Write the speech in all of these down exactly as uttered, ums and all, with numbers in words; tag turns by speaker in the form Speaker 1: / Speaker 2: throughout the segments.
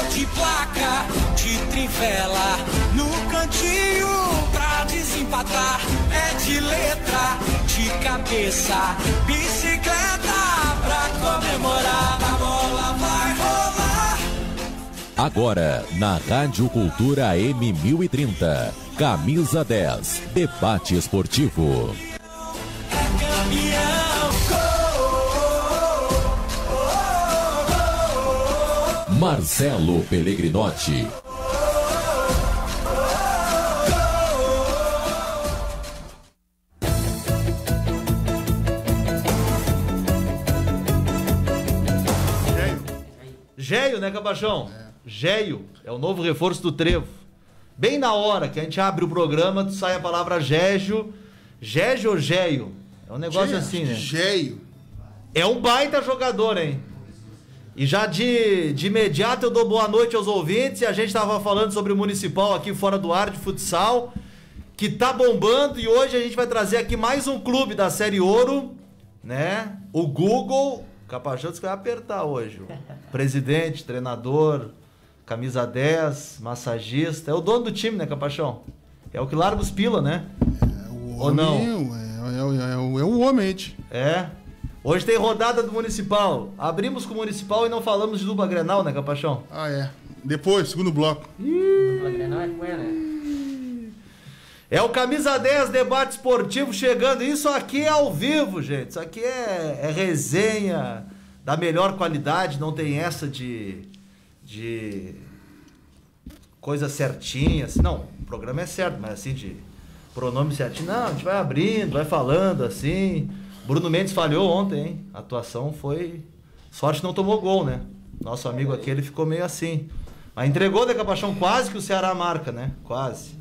Speaker 1: de placa, de trivela, no cantinho pra desempatar. É de letra, de cabeça, bicicleta pra comemorar. A bola vai rolar.
Speaker 2: Agora, na Rádio Cultura A M mil e trinta, Camisa dez, debate esportivo.
Speaker 1: É campeão.
Speaker 2: Marcelo Pellegrinotti.
Speaker 3: Géio, né, Capachão? É. Géio é o novo reforço do Trevo. Bem na hora que a gente abre o programa, sai a palavra Gégio. Gégio ou Géio? É um negócio Gé, assim, né?
Speaker 4: Géio.
Speaker 3: É um baita jogador, hein? E já de, de imediato eu dou boa noite aos ouvintes. E a gente estava falando sobre o Municipal aqui fora do ar de futsal, que tá bombando. E hoje a gente vai trazer aqui mais um clube da Série Ouro, né? O Google. Capachão disse que vai apertar hoje. Presidente, treinador, camisa dez, massagista. É o dono do time, né, Capachão? É o que larga os pila, né?
Speaker 4: É o
Speaker 3: Ou não?
Speaker 4: É, é, é, é, o, é o homem.
Speaker 3: É. Hoje tem rodada do Municipal. Abrimos com o Municipal e não falamos de dupla Grenal, né, Capachão?
Speaker 4: Ah, é. Depois, segundo bloco.
Speaker 5: Dupla Grenal é com ela, né?
Speaker 3: É o Camisa dez, debate esportivo chegando. Isso aqui é ao vivo, gente. Isso aqui é, é resenha da melhor qualidade. Não tem essa de... de coisa certinha. Assim. Não, o programa é certo, mas assim, de pronome certinho. Não, a gente vai abrindo, vai falando, assim... Bruno Mendes falhou ontem, hein? A atuação foi... Sorte não tomou gol, né? Nosso amigo aqui, ele ficou meio assim. Mas entregou, né, Capachão? Quase que o Ceará marca, né? Quase.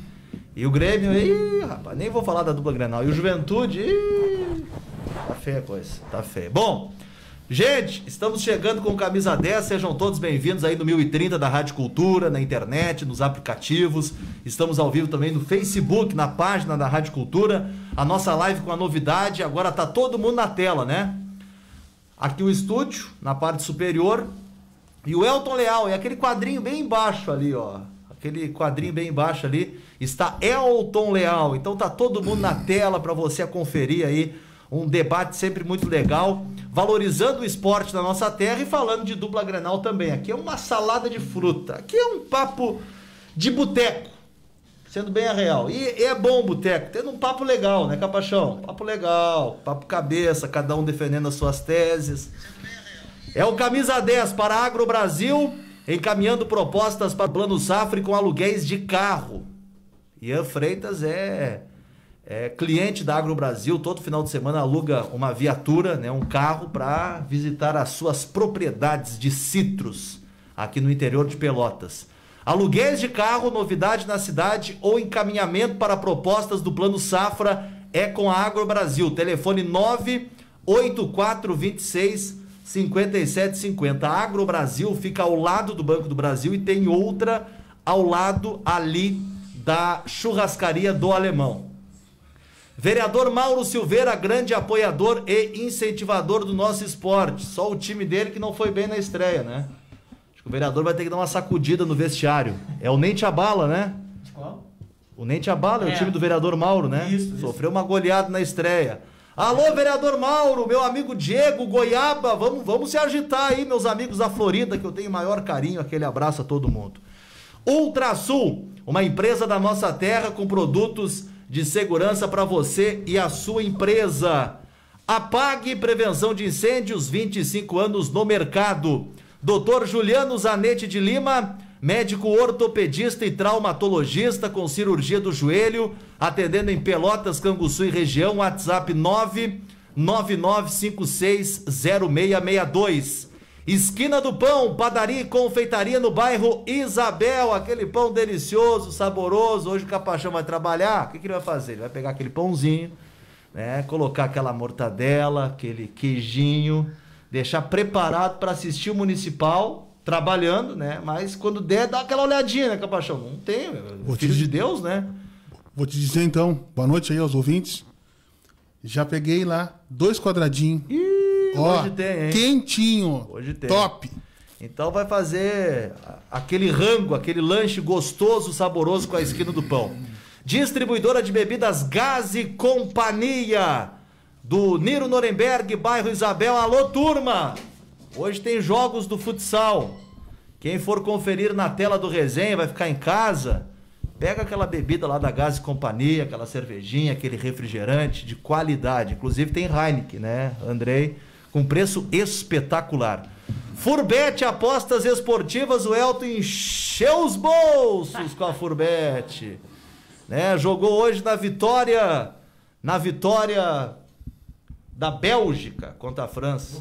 Speaker 3: E o Grêmio, ih, rapaz, nem vou falar da dupla Grenal. E o Juventude, ih, tá feia a coisa, tá feia. Bom, gente, estamos chegando com o Camisa dez. Sejam todos bem-vindos aí no mil e trinta da Rádio Cultura, na internet, nos aplicativos. Estamos ao vivo também no Facebook, na página da Rádio Cultura. A nossa live com a novidade, agora tá todo mundo na tela, né? Aqui o estúdio, na parte superior. E o Elton Leal, e aquele quadrinho bem embaixo ali, ó. Aquele quadrinho bem embaixo ali, está Elton Leal. Então tá todo mundo na tela para você conferir aí um debate sempre muito legal, valorizando o esporte da nossa terra e falando de dupla Grenal também. Aqui é uma salada de fruta, aqui é um papo de boteco. Sendo bem a real. E, e é bom o boteco, tendo um papo legal, né, Capachão? Papo legal, papo cabeça, cada um defendendo as suas teses. É o Camisa dez para a Agro Brasil, encaminhando propostas para o Plano Safra com aluguéis de carro. Ian Freitas é, é cliente da Agro Brasil, todo final de semana aluga uma viatura, né, um carro, para visitar as suas propriedades de citros aqui no interior de Pelotas. Aluguéis de carro, novidade na cidade ou encaminhamento para propostas do Plano Safra é com a Agro Brasil. Telefone nove oito quatro dois seis cinco sete cinco zero. A Agro Brasil fica ao lado do Banco do Brasil e tem outra ao lado ali da churrascaria do Alemão. Vereador Mauro Silveira, grande apoiador e incentivador do nosso esporte. Só o time dele que não foi bem na estreia, né? O vereador vai ter que dar uma sacudida no vestiário. É o Nem Te Abala, né?
Speaker 5: Qual?
Speaker 3: O Nem Te Abala é, é o time do vereador Mauro, né?
Speaker 5: Isso,
Speaker 3: Sofreu
Speaker 5: isso.
Speaker 3: uma goleada na estreia. Alô, vereador Mauro, meu amigo Diego, Goiaba, vamos, vamos se agitar aí, meus amigos da Florida, que eu tenho maior carinho, aquele abraço a todo mundo. Ultrasul, uma empresa da nossa terra com produtos de segurança para você e a sua empresa. Apague Prevenção de Incêndios, vinte e cinco anos no mercado. doutor Juliano Zanetti de Lima, médico ortopedista e traumatologista com cirurgia do joelho, atendendo em Pelotas, Canguçu e região. WhatsApp nove nove nove cinco seis zero seis seis dois. Esquina do Pão, padaria e confeitaria no bairro Isabel, aquele pão delicioso, saboroso. Hoje o Capachão vai trabalhar, o que, que ele vai fazer? Ele vai pegar aquele pãozinho, né, colocar aquela mortadela, aquele queijinho, deixar preparado para assistir o Municipal, trabalhando, né? Mas quando der, dá aquela olhadinha, né, Capachão? Não tem,
Speaker 4: Vou
Speaker 3: filho
Speaker 4: te...
Speaker 3: de Deus, né?
Speaker 4: Vou te dizer então, boa noite aí aos ouvintes. Já peguei lá dois quadradinhos.
Speaker 3: Ih,
Speaker 4: ó,
Speaker 3: hoje tem, hein?
Speaker 4: quentinho.
Speaker 3: Hoje tem.
Speaker 4: Top.
Speaker 3: Então vai fazer aquele rango, aquele lanche gostoso, saboroso com a esquina do pão. Distribuidora de bebidas Gás e Companhia, do Niro Nuremberg, bairro Isabel. Alô, turma! Hoje tem jogos do futsal. Quem for conferir na tela do resenha, vai ficar em casa, pega aquela bebida lá da Gás e Companhia, aquela cervejinha, aquele refrigerante de qualidade. Inclusive tem Heineken, né, Andrei? Com preço espetacular. Furbet, apostas esportivas, o Elton encheu os bolsos com a Furbet. Né? Jogou hoje na vitória, na vitória da Bélgica contra a França.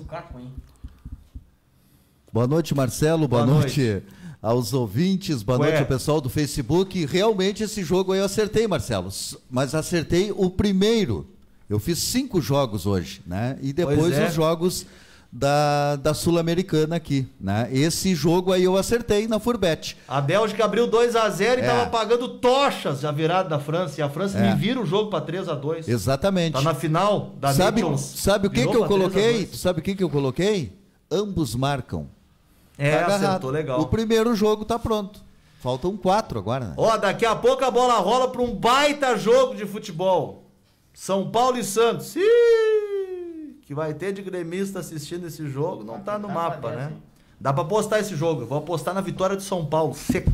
Speaker 6: Boa noite, Marcelo. Boa,
Speaker 3: Boa
Speaker 6: noite. noite aos ouvintes. Boa
Speaker 3: Ué.
Speaker 6: noite ao pessoal do Facebook. Realmente esse jogo aí eu acertei, Marcelo. Mas acertei o primeiro. Eu fiz cinco jogos hoje, né? E depois
Speaker 3: é.
Speaker 6: os jogos da, da Sul-Americana aqui, né? Esse jogo aí eu acertei na Furbet.
Speaker 3: A Bélgica abriu dois a zero e
Speaker 6: É.
Speaker 3: tava pagando tochas a virada da França. E a França
Speaker 6: É.
Speaker 3: me vira o jogo para três a dois.
Speaker 6: Exatamente.
Speaker 3: Tá na final da
Speaker 6: Sabe,
Speaker 3: Nations.
Speaker 6: sabe o que,
Speaker 3: Virou
Speaker 6: que eu
Speaker 3: pra três a
Speaker 6: coloquei?
Speaker 3: dois.
Speaker 6: Sabe o que, que eu coloquei? Ambos marcam.
Speaker 3: É,
Speaker 6: Tá agarrado.
Speaker 3: acertou legal.
Speaker 6: O primeiro jogo tá pronto. Faltam quatro agora, né?
Speaker 3: Ó, daqui a pouco a bola rola para um baita jogo de futebol. São Paulo e Santos. Ih, que vai ter de gremista assistindo esse jogo, não tá no mapa, né? Dá pra postar esse jogo. Eu vou apostar na vitória de São Paulo, seco.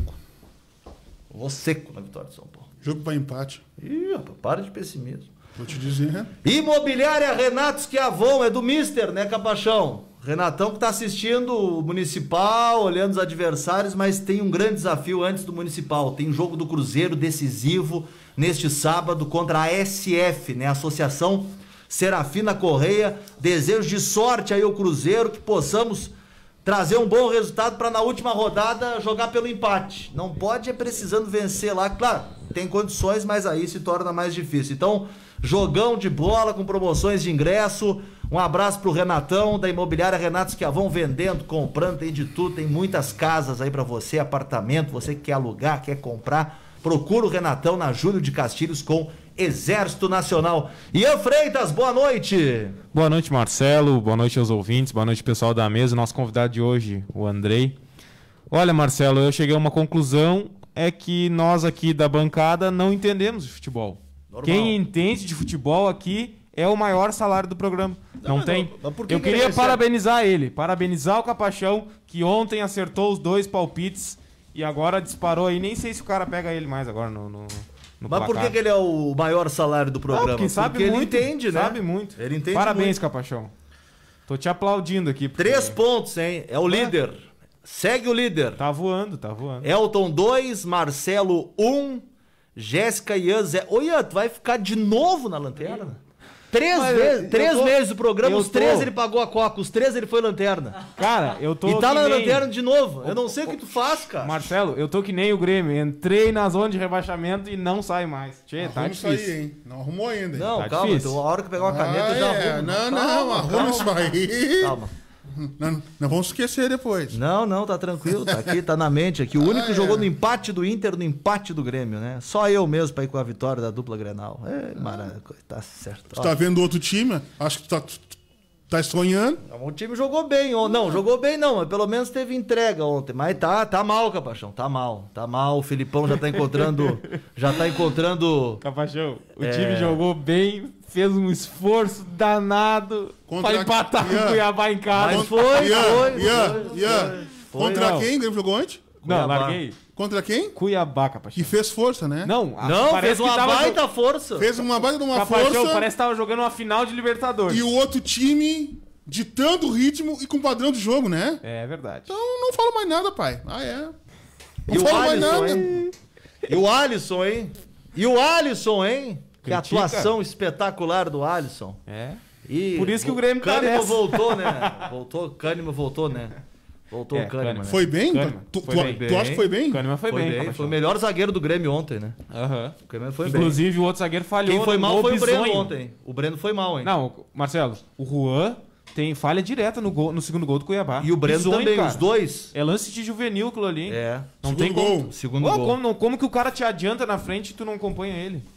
Speaker 3: Eu vou seco na vitória de São Paulo.
Speaker 4: Jogo para empate.
Speaker 3: Ih, rapaz, para de pessimismo.
Speaker 4: Vou te dizer.
Speaker 3: Imobiliária Renato Schiavon, é do Mister, né, Capachão? Renatão que tá assistindo o Municipal, olhando os adversários, mas tem um grande desafio antes do Municipal. Tem jogo do Cruzeiro decisivo neste sábado contra a S F, né, Associação Serafina Correia. Desejo de sorte aí ao Cruzeiro, que possamos trazer um bom resultado para na última rodada jogar pelo empate. Não pode é precisando vencer lá, claro, tem condições, mas aí se torna mais difícil. Então, jogão de bola com promoções de ingresso. Um abraço pro Renatão da Imobiliária Renato Schiavon, vendendo, comprando, tem de tudo, tem muitas casas aí para você, apartamento, você que quer alugar, quer comprar, procura o Renatão na Júlio de Castilhos com Exército Nacional. Ian Freitas, boa noite.
Speaker 7: Boa noite, Marcelo, boa noite aos ouvintes, boa noite pessoal da mesa, nosso convidado de hoje, o Andrei. Olha, Marcelo, eu cheguei a uma conclusão, é que nós aqui da bancada não entendemos de futebol.
Speaker 3: Normal.
Speaker 7: Quem entende de futebol aqui é o maior salário do programa. Não,
Speaker 3: mas
Speaker 7: tem.
Speaker 3: não- mas por que
Speaker 7: eu
Speaker 3: que ele
Speaker 7: queria
Speaker 3: recebe?
Speaker 7: parabenizar ele, parabenizar o Capachão, que ontem acertou os dois palpites e agora disparou aí. Nem sei se o cara pega ele mais agora no, no, no
Speaker 3: Mas por
Speaker 7: placar.
Speaker 3: que, que ele é o maior salário do
Speaker 7: Não,
Speaker 3: programa?
Speaker 7: porque sabe
Speaker 3: Porque
Speaker 7: muito,
Speaker 3: ele entende, né?
Speaker 7: Sabe muito.
Speaker 3: Ele entende
Speaker 7: Parabéns,
Speaker 3: muito.
Speaker 7: Capachão. Tô te aplaudindo aqui. porque
Speaker 3: Três pontos, hein? É o líder. Segue o líder.
Speaker 7: Tá voando, tá voando.
Speaker 3: Elton dois, Marcelo um, Jéssica e Ian zero. Ô Ian, tu vai ficar de novo na lanterna? Três,
Speaker 7: Mas
Speaker 3: vezes,
Speaker 7: eu
Speaker 3: três
Speaker 7: tô-
Speaker 3: meses do programa,
Speaker 7: eu
Speaker 3: os três
Speaker 7: tô-
Speaker 3: ele pagou a coca, os três ele foi lanterna.
Speaker 7: Cara, eu tô
Speaker 3: E tá
Speaker 7: que
Speaker 3: na
Speaker 7: nem-
Speaker 3: lanterna de novo. Eu não sei o que tu faz, cara.
Speaker 7: Marcelo, eu tô que nem o Grêmio. Entrei na zona de rebaixamento e não saio mais. Tchê, tá
Speaker 4: Vamos
Speaker 7: difícil.
Speaker 4: sair, hein? Não arrumou ainda. hein?
Speaker 3: Não,
Speaker 7: Tá
Speaker 3: calma,
Speaker 7: difícil.
Speaker 3: então a hora que pegar uma caneta
Speaker 4: Ah,
Speaker 3: eu já
Speaker 4: é.
Speaker 3: arrumo.
Speaker 4: Não,
Speaker 3: Calma,
Speaker 4: não, arruma
Speaker 3: calma.
Speaker 4: isso aí.
Speaker 3: Calma.
Speaker 4: Não, não vamos esquecer depois.
Speaker 3: Não, não, tá tranquilo, tá aqui, tá na mente aqui. O único que
Speaker 4: Ah,
Speaker 3: jogou
Speaker 4: é.
Speaker 3: no empate do Inter, no empate do Grêmio, né? Só eu mesmo pra ir com a vitória da dupla Grenal. É, maravilha, tá certo.
Speaker 4: Tu tá vendo outro time? Acho que tu tá, tu tá sonhando.
Speaker 3: Ó, o time jogou bem ontem. Não, jogou bem não, mas pelo menos teve entrega ontem. Mas tá, tá mal, Capachão, tá mal. Tá mal, o Filipão já tá encontrando, já tá encontrando...
Speaker 7: Capachão, o
Speaker 3: É.
Speaker 7: time jogou bem, fez um esforço danado
Speaker 4: Contra
Speaker 7: pra empatar com
Speaker 4: Ian.
Speaker 7: o Cuiabá em casa.
Speaker 3: Mas foi,
Speaker 4: Ian,
Speaker 3: foi,
Speaker 4: Ian,
Speaker 3: foi,
Speaker 4: Ian.
Speaker 3: foi.
Speaker 4: Contra
Speaker 7: Não.
Speaker 4: quem o Grêmio jogou ontem?
Speaker 7: Não,
Speaker 3: Cuiabá.
Speaker 7: larguei.
Speaker 4: Contra quem?
Speaker 7: Cuiabá, Capachão.
Speaker 4: Que fez força, né?
Speaker 7: Não, a-
Speaker 3: Não,
Speaker 7: parece
Speaker 3: fez
Speaker 7: que
Speaker 3: uma
Speaker 7: tava
Speaker 3: baita
Speaker 7: jo-
Speaker 3: força.
Speaker 4: Fez uma baita de uma
Speaker 7: Capachão,
Speaker 4: força.
Speaker 7: parece que tava jogando uma final de Libertadores.
Speaker 4: E o outro time ditando o ritmo e com o padrão de jogo, né?
Speaker 7: É verdade.
Speaker 4: Então não falo mais nada, pai. Ah, é. Não
Speaker 3: E o
Speaker 4: falo mais
Speaker 3: Alisson,
Speaker 4: nada.
Speaker 3: hein? E o Alisson, hein? E o Alisson, hein? Que
Speaker 7: Critica.
Speaker 3: atuação espetacular do Alisson.
Speaker 7: É.
Speaker 3: E
Speaker 7: Por isso que o Grêmio tá
Speaker 3: Cânimo
Speaker 7: nessa.
Speaker 3: voltou, né? Voltou, Cânimo voltou, né? Voltou
Speaker 7: É,
Speaker 3: o Cânimo,
Speaker 7: Cânimo.
Speaker 3: né?
Speaker 4: Foi bem?
Speaker 7: Kahneman,
Speaker 4: Tu,
Speaker 7: foi
Speaker 4: tu-
Speaker 7: bem.
Speaker 4: tu acha que foi bem?
Speaker 7: Kahneman foi,
Speaker 3: Foi
Speaker 7: bem,
Speaker 3: bem,
Speaker 7: Capachão.
Speaker 3: foi o melhor zagueiro do Grêmio ontem, né?
Speaker 7: Aham.
Speaker 3: O Grêmio foi bem.
Speaker 7: Inclusive, o outro zagueiro falhou.
Speaker 3: Quem foi
Speaker 7: no
Speaker 3: mal
Speaker 7: gol
Speaker 3: foi o Breno
Speaker 7: bizonho.
Speaker 3: ontem. O Breno foi mal, hein?
Speaker 7: Não, Marcelo, o Juan tem falha direta no, gol, no segundo gol do Cuiabá.
Speaker 3: E o Breno
Speaker 7: Bizonho,
Speaker 3: também,
Speaker 7: cara.
Speaker 3: os dois.
Speaker 7: É lance de juvenil aquilo ali.
Speaker 3: É.
Speaker 7: Não
Speaker 4: Segundo
Speaker 7: tem
Speaker 4: gol.
Speaker 7: como.
Speaker 3: Segundo
Speaker 7: Ué,
Speaker 3: gol.
Speaker 7: Como, não- como que o cara te adianta na frente e tu não acompanha ele?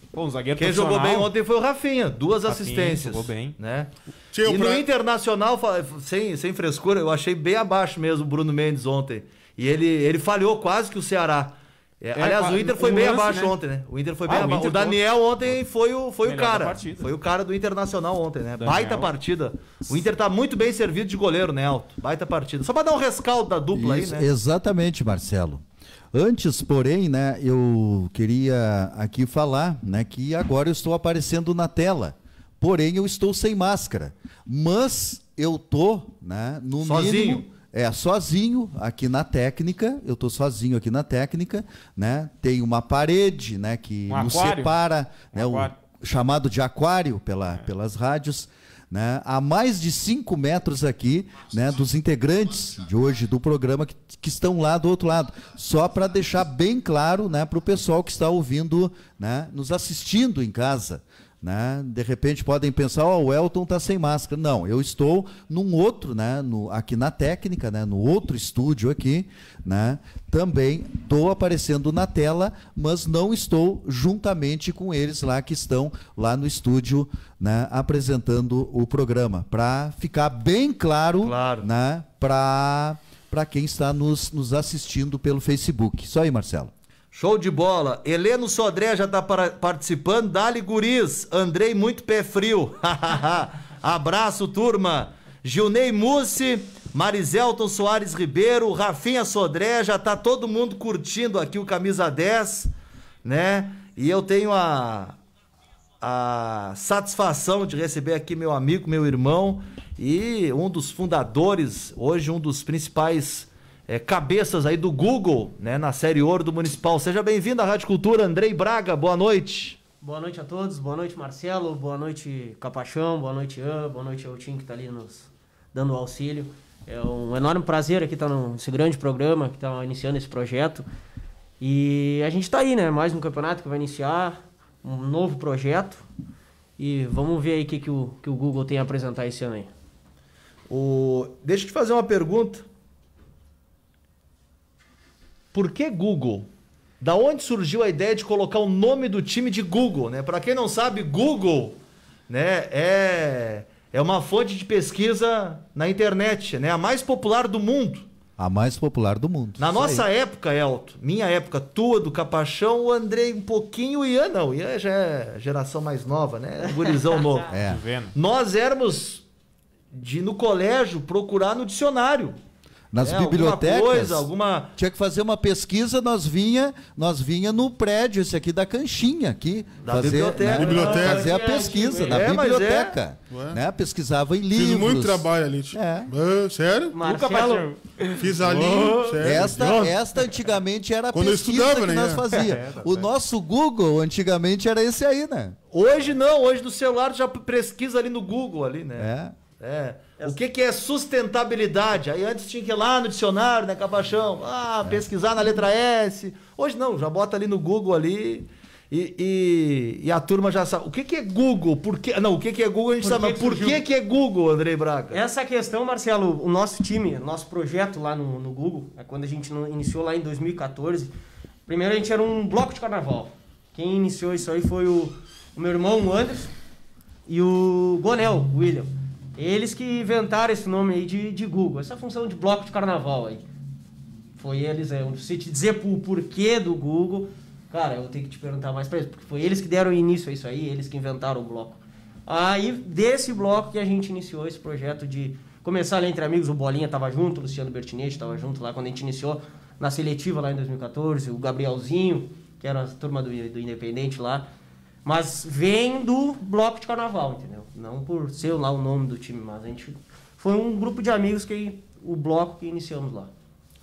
Speaker 7: Pô, um zagueiro
Speaker 3: Quem jogou bem
Speaker 7: profissional.
Speaker 3: ontem foi o Rafinha, duas
Speaker 7: Rafinha,
Speaker 3: assistências.
Speaker 7: jogou bem.
Speaker 3: Né?
Speaker 4: Tio,
Speaker 3: e no
Speaker 4: pra-
Speaker 3: Internacional, fa- sem, sem frescura, eu achei bem abaixo mesmo o Bruno Mendes ontem. E ele, ele falhou quase que o Ceará. É,
Speaker 7: É,
Speaker 3: aliás,
Speaker 7: qua-
Speaker 3: o Inter foi
Speaker 7: um
Speaker 3: bem
Speaker 7: lance,
Speaker 3: abaixo
Speaker 7: né?
Speaker 3: ontem, né? O Inter foi bem
Speaker 7: Ah, o
Speaker 3: abaixo. O,
Speaker 7: Inter
Speaker 3: Daniel ontem foi o, foi o
Speaker 7: Melhor da
Speaker 3: cara.
Speaker 7: partida.
Speaker 3: Foi o cara do Internacional ontem, né?
Speaker 7: Daniel.
Speaker 3: Baita partida. O Inter tá muito bem servido de goleiro, né, Alto? Baita partida. Só pra dar um rescaldo da dupla
Speaker 6: Isso,
Speaker 3: aí, né?
Speaker 6: Exatamente, Marcelo. Antes, porém, né, eu queria aqui falar, né, que agora eu estou aparecendo na tela. Porém, eu estou sem máscara. Mas eu tô, né, no
Speaker 3: Sozinho?
Speaker 6: mínimo, é, sozinho aqui na técnica. Eu tô sozinho aqui na técnica, né? Tem uma parede, né, que
Speaker 7: Um
Speaker 6: nos
Speaker 7: aquário?
Speaker 6: separa, né,
Speaker 7: Um
Speaker 6: o
Speaker 7: aquário.
Speaker 6: chamado de aquário pela, pelas rádios. Né, a mais de cinco metros aqui, né, dos integrantes de hoje do programa que, que estão lá do outro lado. Só para deixar bem claro, né, para o pessoal que está ouvindo, né, nos assistindo em casa. Né? De repente podem pensar, ó, o Elton está sem máscara. Não, eu estou num outro, né, no, aqui na técnica, né, no outro estúdio aqui, né, também estou aparecendo na tela, mas não estou juntamente com eles lá que estão lá no estúdio, né, apresentando o programa, para ficar bem claro,
Speaker 3: Claro.
Speaker 6: né, para para quem está nos, nos assistindo pelo Facebook. Isso aí, Marcelo.
Speaker 3: Show de bola. Heleno Sodré já tá para- participando. Dali Guris. Andrei muito pé frio. Abraço, turma. Gilney Mussi, Mariselton Soares Ribeiro, Rafinha Sodré, já tá todo mundo curtindo aqui o Camisa dez, né? E eu tenho a, a satisfação de receber aqui meu amigo, meu irmão e um dos fundadores, hoje um dos principais é, cabeças aí do Google, né, na série Ouro do Municipal. Seja bem-vindo à Rádio Cultura, Andrei Braga, boa noite.
Speaker 5: Boa noite a todos, boa noite Marcelo, boa noite Capachão, boa noite Ian, boa noite ao Tim que está ali nos dando o auxílio. É um enorme prazer aqui estar nesse grande programa, que está iniciando esse projeto. E a gente está aí, né? Mais um campeonato que vai iniciar, um novo projeto. E vamos ver aí o que, que, o, que o Google tem a apresentar esse ano aí.
Speaker 3: O... Deixa eu te fazer uma pergunta. Por que Google? Da onde surgiu a ideia de colocar o nome do time de Google, né? Para quem não sabe, Google, né, é é uma fonte de pesquisa na internet, né? A mais popular do mundo.
Speaker 6: A mais popular do mundo.
Speaker 3: Na
Speaker 6: Isso
Speaker 3: nossa
Speaker 6: aí.
Speaker 3: época, Elton, minha época, tua, do Capachão, o Andrei um pouquinho, o Ian não. O Ian já é geração mais nova, né? Um gurizão novo.
Speaker 6: É.
Speaker 7: Tá vendo?
Speaker 3: Nós éramos de, no colégio, procurar no dicionário.
Speaker 6: Nas
Speaker 3: É,
Speaker 6: bibliotecas,
Speaker 3: Alguma coisa, alguma...
Speaker 6: tinha que fazer uma pesquisa, nós vinha, nós vinha no prédio, esse aqui da Canchinha, aqui,
Speaker 3: Da
Speaker 6: fazer,
Speaker 3: biblioteca.
Speaker 6: né,
Speaker 4: Biblioteca.
Speaker 6: fazer a
Speaker 5: É,
Speaker 6: pesquisa,
Speaker 5: é,
Speaker 6: na
Speaker 3: mas
Speaker 6: biblioteca,
Speaker 4: Ué.
Speaker 6: né, pesquisava em
Speaker 4: Fiz
Speaker 6: livros.
Speaker 4: muito trabalho ali. tio.
Speaker 6: É.
Speaker 4: Ah, sério?
Speaker 5: Marcelo,
Speaker 4: Fiz ali. Sério.
Speaker 6: Esta,
Speaker 4: Nossa.
Speaker 6: esta antigamente era a
Speaker 4: Quando eu
Speaker 6: pesquisa
Speaker 4: estudava,
Speaker 6: que
Speaker 4: né?
Speaker 6: nós fazia. O nosso Google antigamente era esse aí, né?
Speaker 3: Hoje não, hoje no celular já pesquisa ali no Google, ali, né?
Speaker 6: É.
Speaker 3: É. O que, que é sustentabilidade? Aí antes tinha que ir lá no dicionário, né, Capachão? Ah, pesquisar na letra S. Hoje não, já bota ali no Google ali e, e, e a turma já sabe. O que, que é Google? Por que... Não, o que, que é Google a gente
Speaker 5: Por
Speaker 3: sabe,
Speaker 5: que
Speaker 3: mas
Speaker 5: que
Speaker 3: por
Speaker 5: surgiu?
Speaker 3: que, que é Google, Andrei Braga?
Speaker 5: essa questão, Marcelo, o nosso time, nosso projeto lá no, no Google, é quando a gente no- iniciou lá em dois mil e quatorze, primeiro a gente era um bloco de carnaval. Quem iniciou isso aí foi o, o meu irmão, o Anderson, e o Gonel, o William. Eles que inventaram esse nome aí de, de Google, essa função de bloco de carnaval aí. Foi eles, é, se te dizer o porquê do Google, cara, eu tenho que te perguntar mais pra eles, porque foi eles que deram início a isso aí, eles que inventaram o bloco. Aí, desse bloco que a gente iniciou esse projeto de começar ali entre amigos, o Bolinha tava junto, o Luciano Bertinetti tava junto lá quando a gente iniciou na seletiva lá em dois mil e quatorze, o Gabrielzinho, que era a turma do, do Independente lá. Mas vem do bloco de carnaval, entendeu? Não por ser lá o nome do time, mas a gente foi um grupo de amigos que o bloco que iniciamos lá.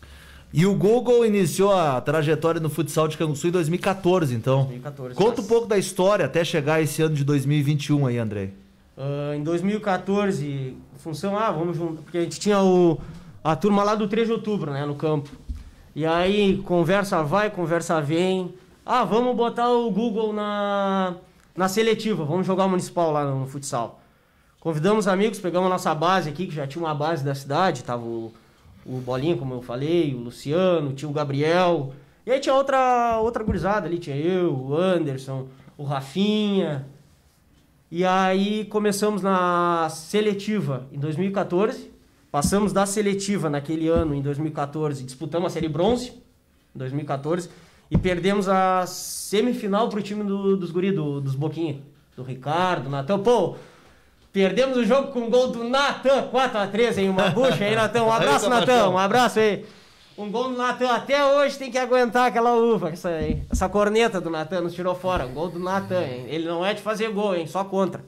Speaker 3: E o Google iniciou a trajetória no futsal de Canguçu em dois mil e quatorze, então.
Speaker 5: dois mil e quatorze.
Speaker 3: Conta um
Speaker 5: Mas,
Speaker 3: pouco da história até chegar esse ano de dois mil e vinte e um aí, Andrei.
Speaker 5: ah, em dois mil e quatorze, função, ah, vamos junto, porque a gente tinha o, a turma lá do três de outubro, né, no campo. E aí, conversa vai, conversa vem. Ah, vamos botar o Google na, na seletiva, vamos jogar o municipal lá no, no futsal. Convidamos amigos, pegamos a nossa base aqui, que já tinha uma base da cidade, tava o, o Bolinha, como eu falei, o Luciano, tinha o Gabriel. E aí tinha outra, outra gurizada ali, tinha eu, o Anderson, o Rafinha. E aí começamos na seletiva em dois mil e quatorze. Passamos da seletiva naquele ano, em dois mil e quatorze, disputamos a Série Bronze, em dois mil e quatorze, e perdemos a semifinal pro time do, dos guri, do, dos Boquinha, do Ricardo, Natan. Pô, perdemos o jogo com o gol do Natan, quatro a três, hein? Uma bucha aí, Natan. Um abraço, Natan, um abraço aí. Um gol do Natan, até hoje tem que aguentar aquela uva, essa, aí, essa corneta do Natan nos tirou fora. Um gol do Natan, hein? Ele não é de fazer gol, hein? Só contra.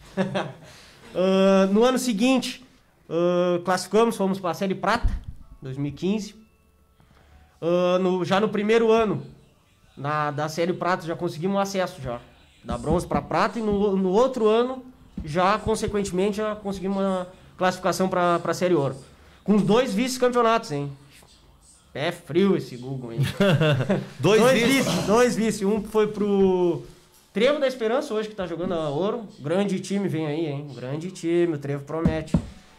Speaker 5: uh, no ano seguinte... Uh, classificamos, fomos para a Série Prata, dois mil e quinze. Uh, no, já no primeiro ano na, da Série Prata já conseguimos acesso já, da bronze para prata, e no, no outro ano já, consequentemente, já conseguimos uma classificação para a Série Ouro. Com os dois vice-campeonatos, hein? É frio esse Google, hein?
Speaker 3: dois
Speaker 5: dois
Speaker 3: vice.
Speaker 5: vice, dois vice. Um foi pro Trevo da Esperança, hoje que tá jogando a Ouro. Grande time vem aí, hein? Grande time, o Trevo promete.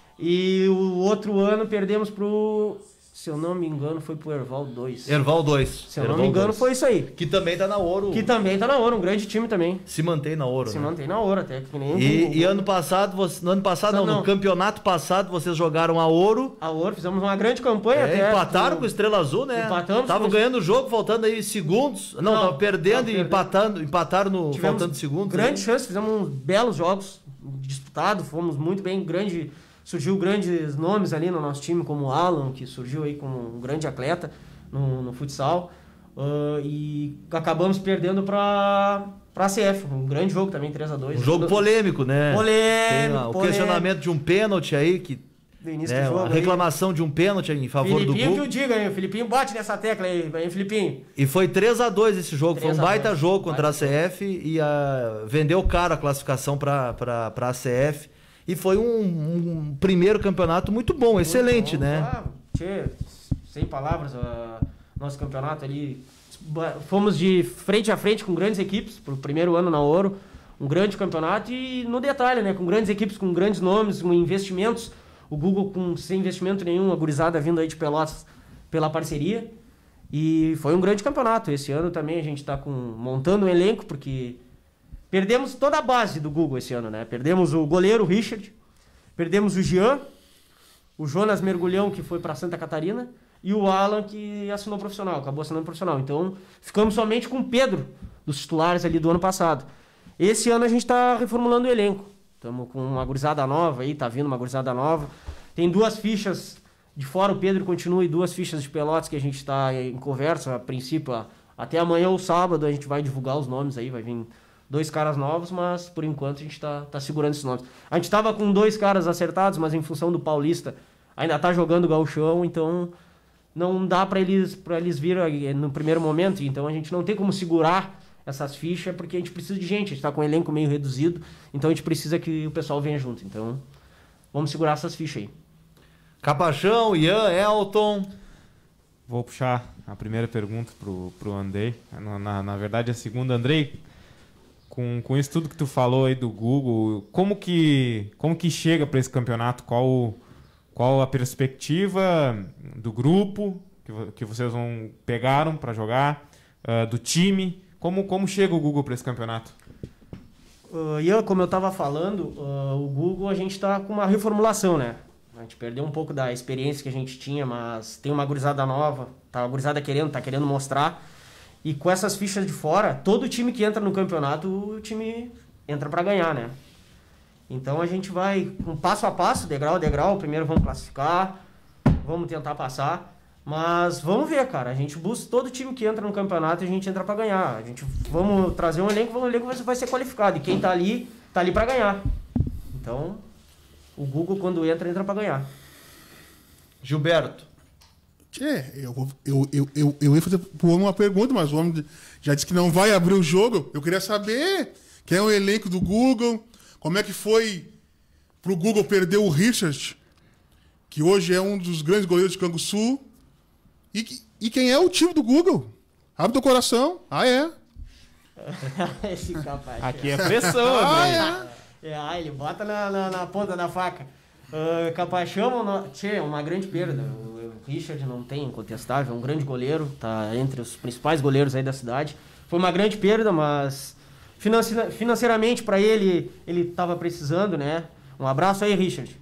Speaker 5: E o outro ano perdemos pro, se eu não me engano, foi pro Erval dois.
Speaker 3: Erval dois.
Speaker 5: Se eu não me engano, foi isso aí.
Speaker 3: Que também tá na Ouro.
Speaker 5: Que também tá na Ouro, um grande time também.
Speaker 3: Se mantém na Ouro,
Speaker 5: Se
Speaker 3: né?
Speaker 5: mantém na Ouro até. Que nem
Speaker 3: E,
Speaker 5: o-
Speaker 3: e ano passado, você, no ano passado não,
Speaker 5: Não,
Speaker 3: no
Speaker 5: não.
Speaker 3: campeonato passado, vocês jogaram a Ouro.
Speaker 5: A Ouro, fizemos uma grande campanha
Speaker 3: É,
Speaker 5: até.
Speaker 3: empataram
Speaker 5: com-
Speaker 3: com o Estrela Azul, né?
Speaker 5: Empatamos
Speaker 3: Estavam
Speaker 5: com-
Speaker 3: ganhando o jogo, faltando aí segundos. Não,
Speaker 5: Não,
Speaker 3: estavam perdendo
Speaker 5: tava
Speaker 3: e
Speaker 5: perdendo.
Speaker 3: empatando, empataram no
Speaker 5: Tivemos
Speaker 3: faltando segundos.
Speaker 5: grande
Speaker 3: né?
Speaker 5: chance, fizemos uns belos jogos disputados, fomos muito bem, grande, surgiu grandes nomes ali no nosso time, como o Alan, que surgiu aí como um grande atleta no, no futsal, uh, e acabamos perdendo para para a C F, um grande jogo também, três a dois.
Speaker 3: Um jogo polêmico, né?
Speaker 5: Polêmico,
Speaker 3: Tem lá o
Speaker 5: polêmico.
Speaker 3: questionamento de um pênalti aí, que,
Speaker 5: Do início
Speaker 3: né,
Speaker 5: do jogo
Speaker 3: a
Speaker 5: aí.
Speaker 3: reclamação de um pênalti em favor do
Speaker 5: Filipinho que
Speaker 3: Google.
Speaker 5: eu diga, hein? O Filipinho bate nessa tecla aí, hein, Filipinho?
Speaker 3: E foi três a dois esse jogo, foi um
Speaker 5: três a
Speaker 3: baita
Speaker 5: dois.
Speaker 3: jogo contra a
Speaker 5: Baita
Speaker 3: C F e a, vendeu caro a classificação para a C F. E foi um, um primeiro campeonato muito bom, excelente,
Speaker 5: Muito bom,
Speaker 3: né?
Speaker 5: ah, tchê, sem palavras, ah, nosso campeonato ali. Ba- Fomos de frente a frente com grandes equipes, pro primeiro ano na Ouro. Um grande campeonato e no detalhe, né? Com grandes equipes, com grandes nomes, com investimentos. O Google com sem investimento nenhum, a gurizada vindo aí de Pelotas pela parceria. E foi um grande campeonato. Esse ano também a gente está montando um elenco, porque perdemos toda a base do Google esse ano, né? Perdemos o goleiro, o Richard. Perdemos o Jean. O Jonas Mergulhão, que foi para Santa Catarina. E o Alan, que assinou profissional, acabou assinando profissional. Então, ficamos somente com o Pedro, dos titulares ali do ano passado. Esse ano a gente está reformulando o elenco. Estamos com uma gurizada nova aí, tá vindo uma gurizada nova. Tem duas fichas de fora, o Pedro continua, e duas fichas de Pelotas que a gente está em conversa, a princípio, a- até amanhã ou sábado a gente vai divulgar os nomes aí, vai vir dois caras novos, mas por enquanto a gente está tá segurando esses nomes. A gente estava com dois caras acertados, mas em função do Paulista ainda tá jogando gauchão, então não dá para eles para eles vir aí no primeiro momento, então a gente não tem como segurar essas fichas, porque a gente precisa de gente, a gente tá com um elenco meio reduzido, então a gente precisa que o pessoal venha junto, então vamos segurar essas fichas aí.
Speaker 3: Capachão, Ian, Elton.
Speaker 7: Vou puxar a primeira pergunta pro, pro Andrei. Na, na, na verdade, a segunda, Andrei, com, com isso tudo que tu falou aí do Google, como que, como que chega para esse campeonato? Qual, qual a perspectiva do grupo que, vo- que vocês vão pegaram para jogar, ah, do time? Como, como chega o Google para esse campeonato?
Speaker 5: Uh, e eu, como eu estava falando, uh, o Google a gente está com uma reformulação, né? A gente perdeu um pouco da experiência que a gente tinha, mas tem uma gurizada nova, tá a gurizada querendo, tá querendo mostrar. E com essas fichas de fora, todo time que entra no campeonato, o time entra para ganhar, né? Então a gente vai um passo a passo, degrau a degrau. Primeiro vamos classificar, vamos tentar passar. Mas vamos ver, cara. A gente busca todo time que entra no campeonato, a gente entra para ganhar. A gente vamos trazer um elenco, um elenco vai ser qualificado. E quem tá ali, tá ali para ganhar. Então, o Google quando entra, entra para ganhar.
Speaker 3: Gilberto.
Speaker 4: Tchê, eu, vou- eu, eu, eu, eu ia fazer pro homem uma pergunta, mas o homem já disse que não vai abrir o jogo. Eu queria saber quem é o elenco do Google, como é que foi pro Google perder o Richard, que hoje é um dos grandes goleiros de Canguçu, e, que- e quem é o time do Google? Abre teu coração. Ah, é?
Speaker 5: Esse capaz.
Speaker 7: Aqui é pressão,
Speaker 4: Ah,
Speaker 7: Andrei.
Speaker 4: é?
Speaker 5: É, ah, ele bota na, na, na ponta da faca. Uh, Capachão, no... tchê, uma grande perda. O, o Richard não tem incontestável, é um grande goleiro, tá entre os principais goleiros aí da cidade. Foi uma grande perda, mas Financi- financeiramente, para ele, ele tava precisando, né? Um abraço aí, Richard.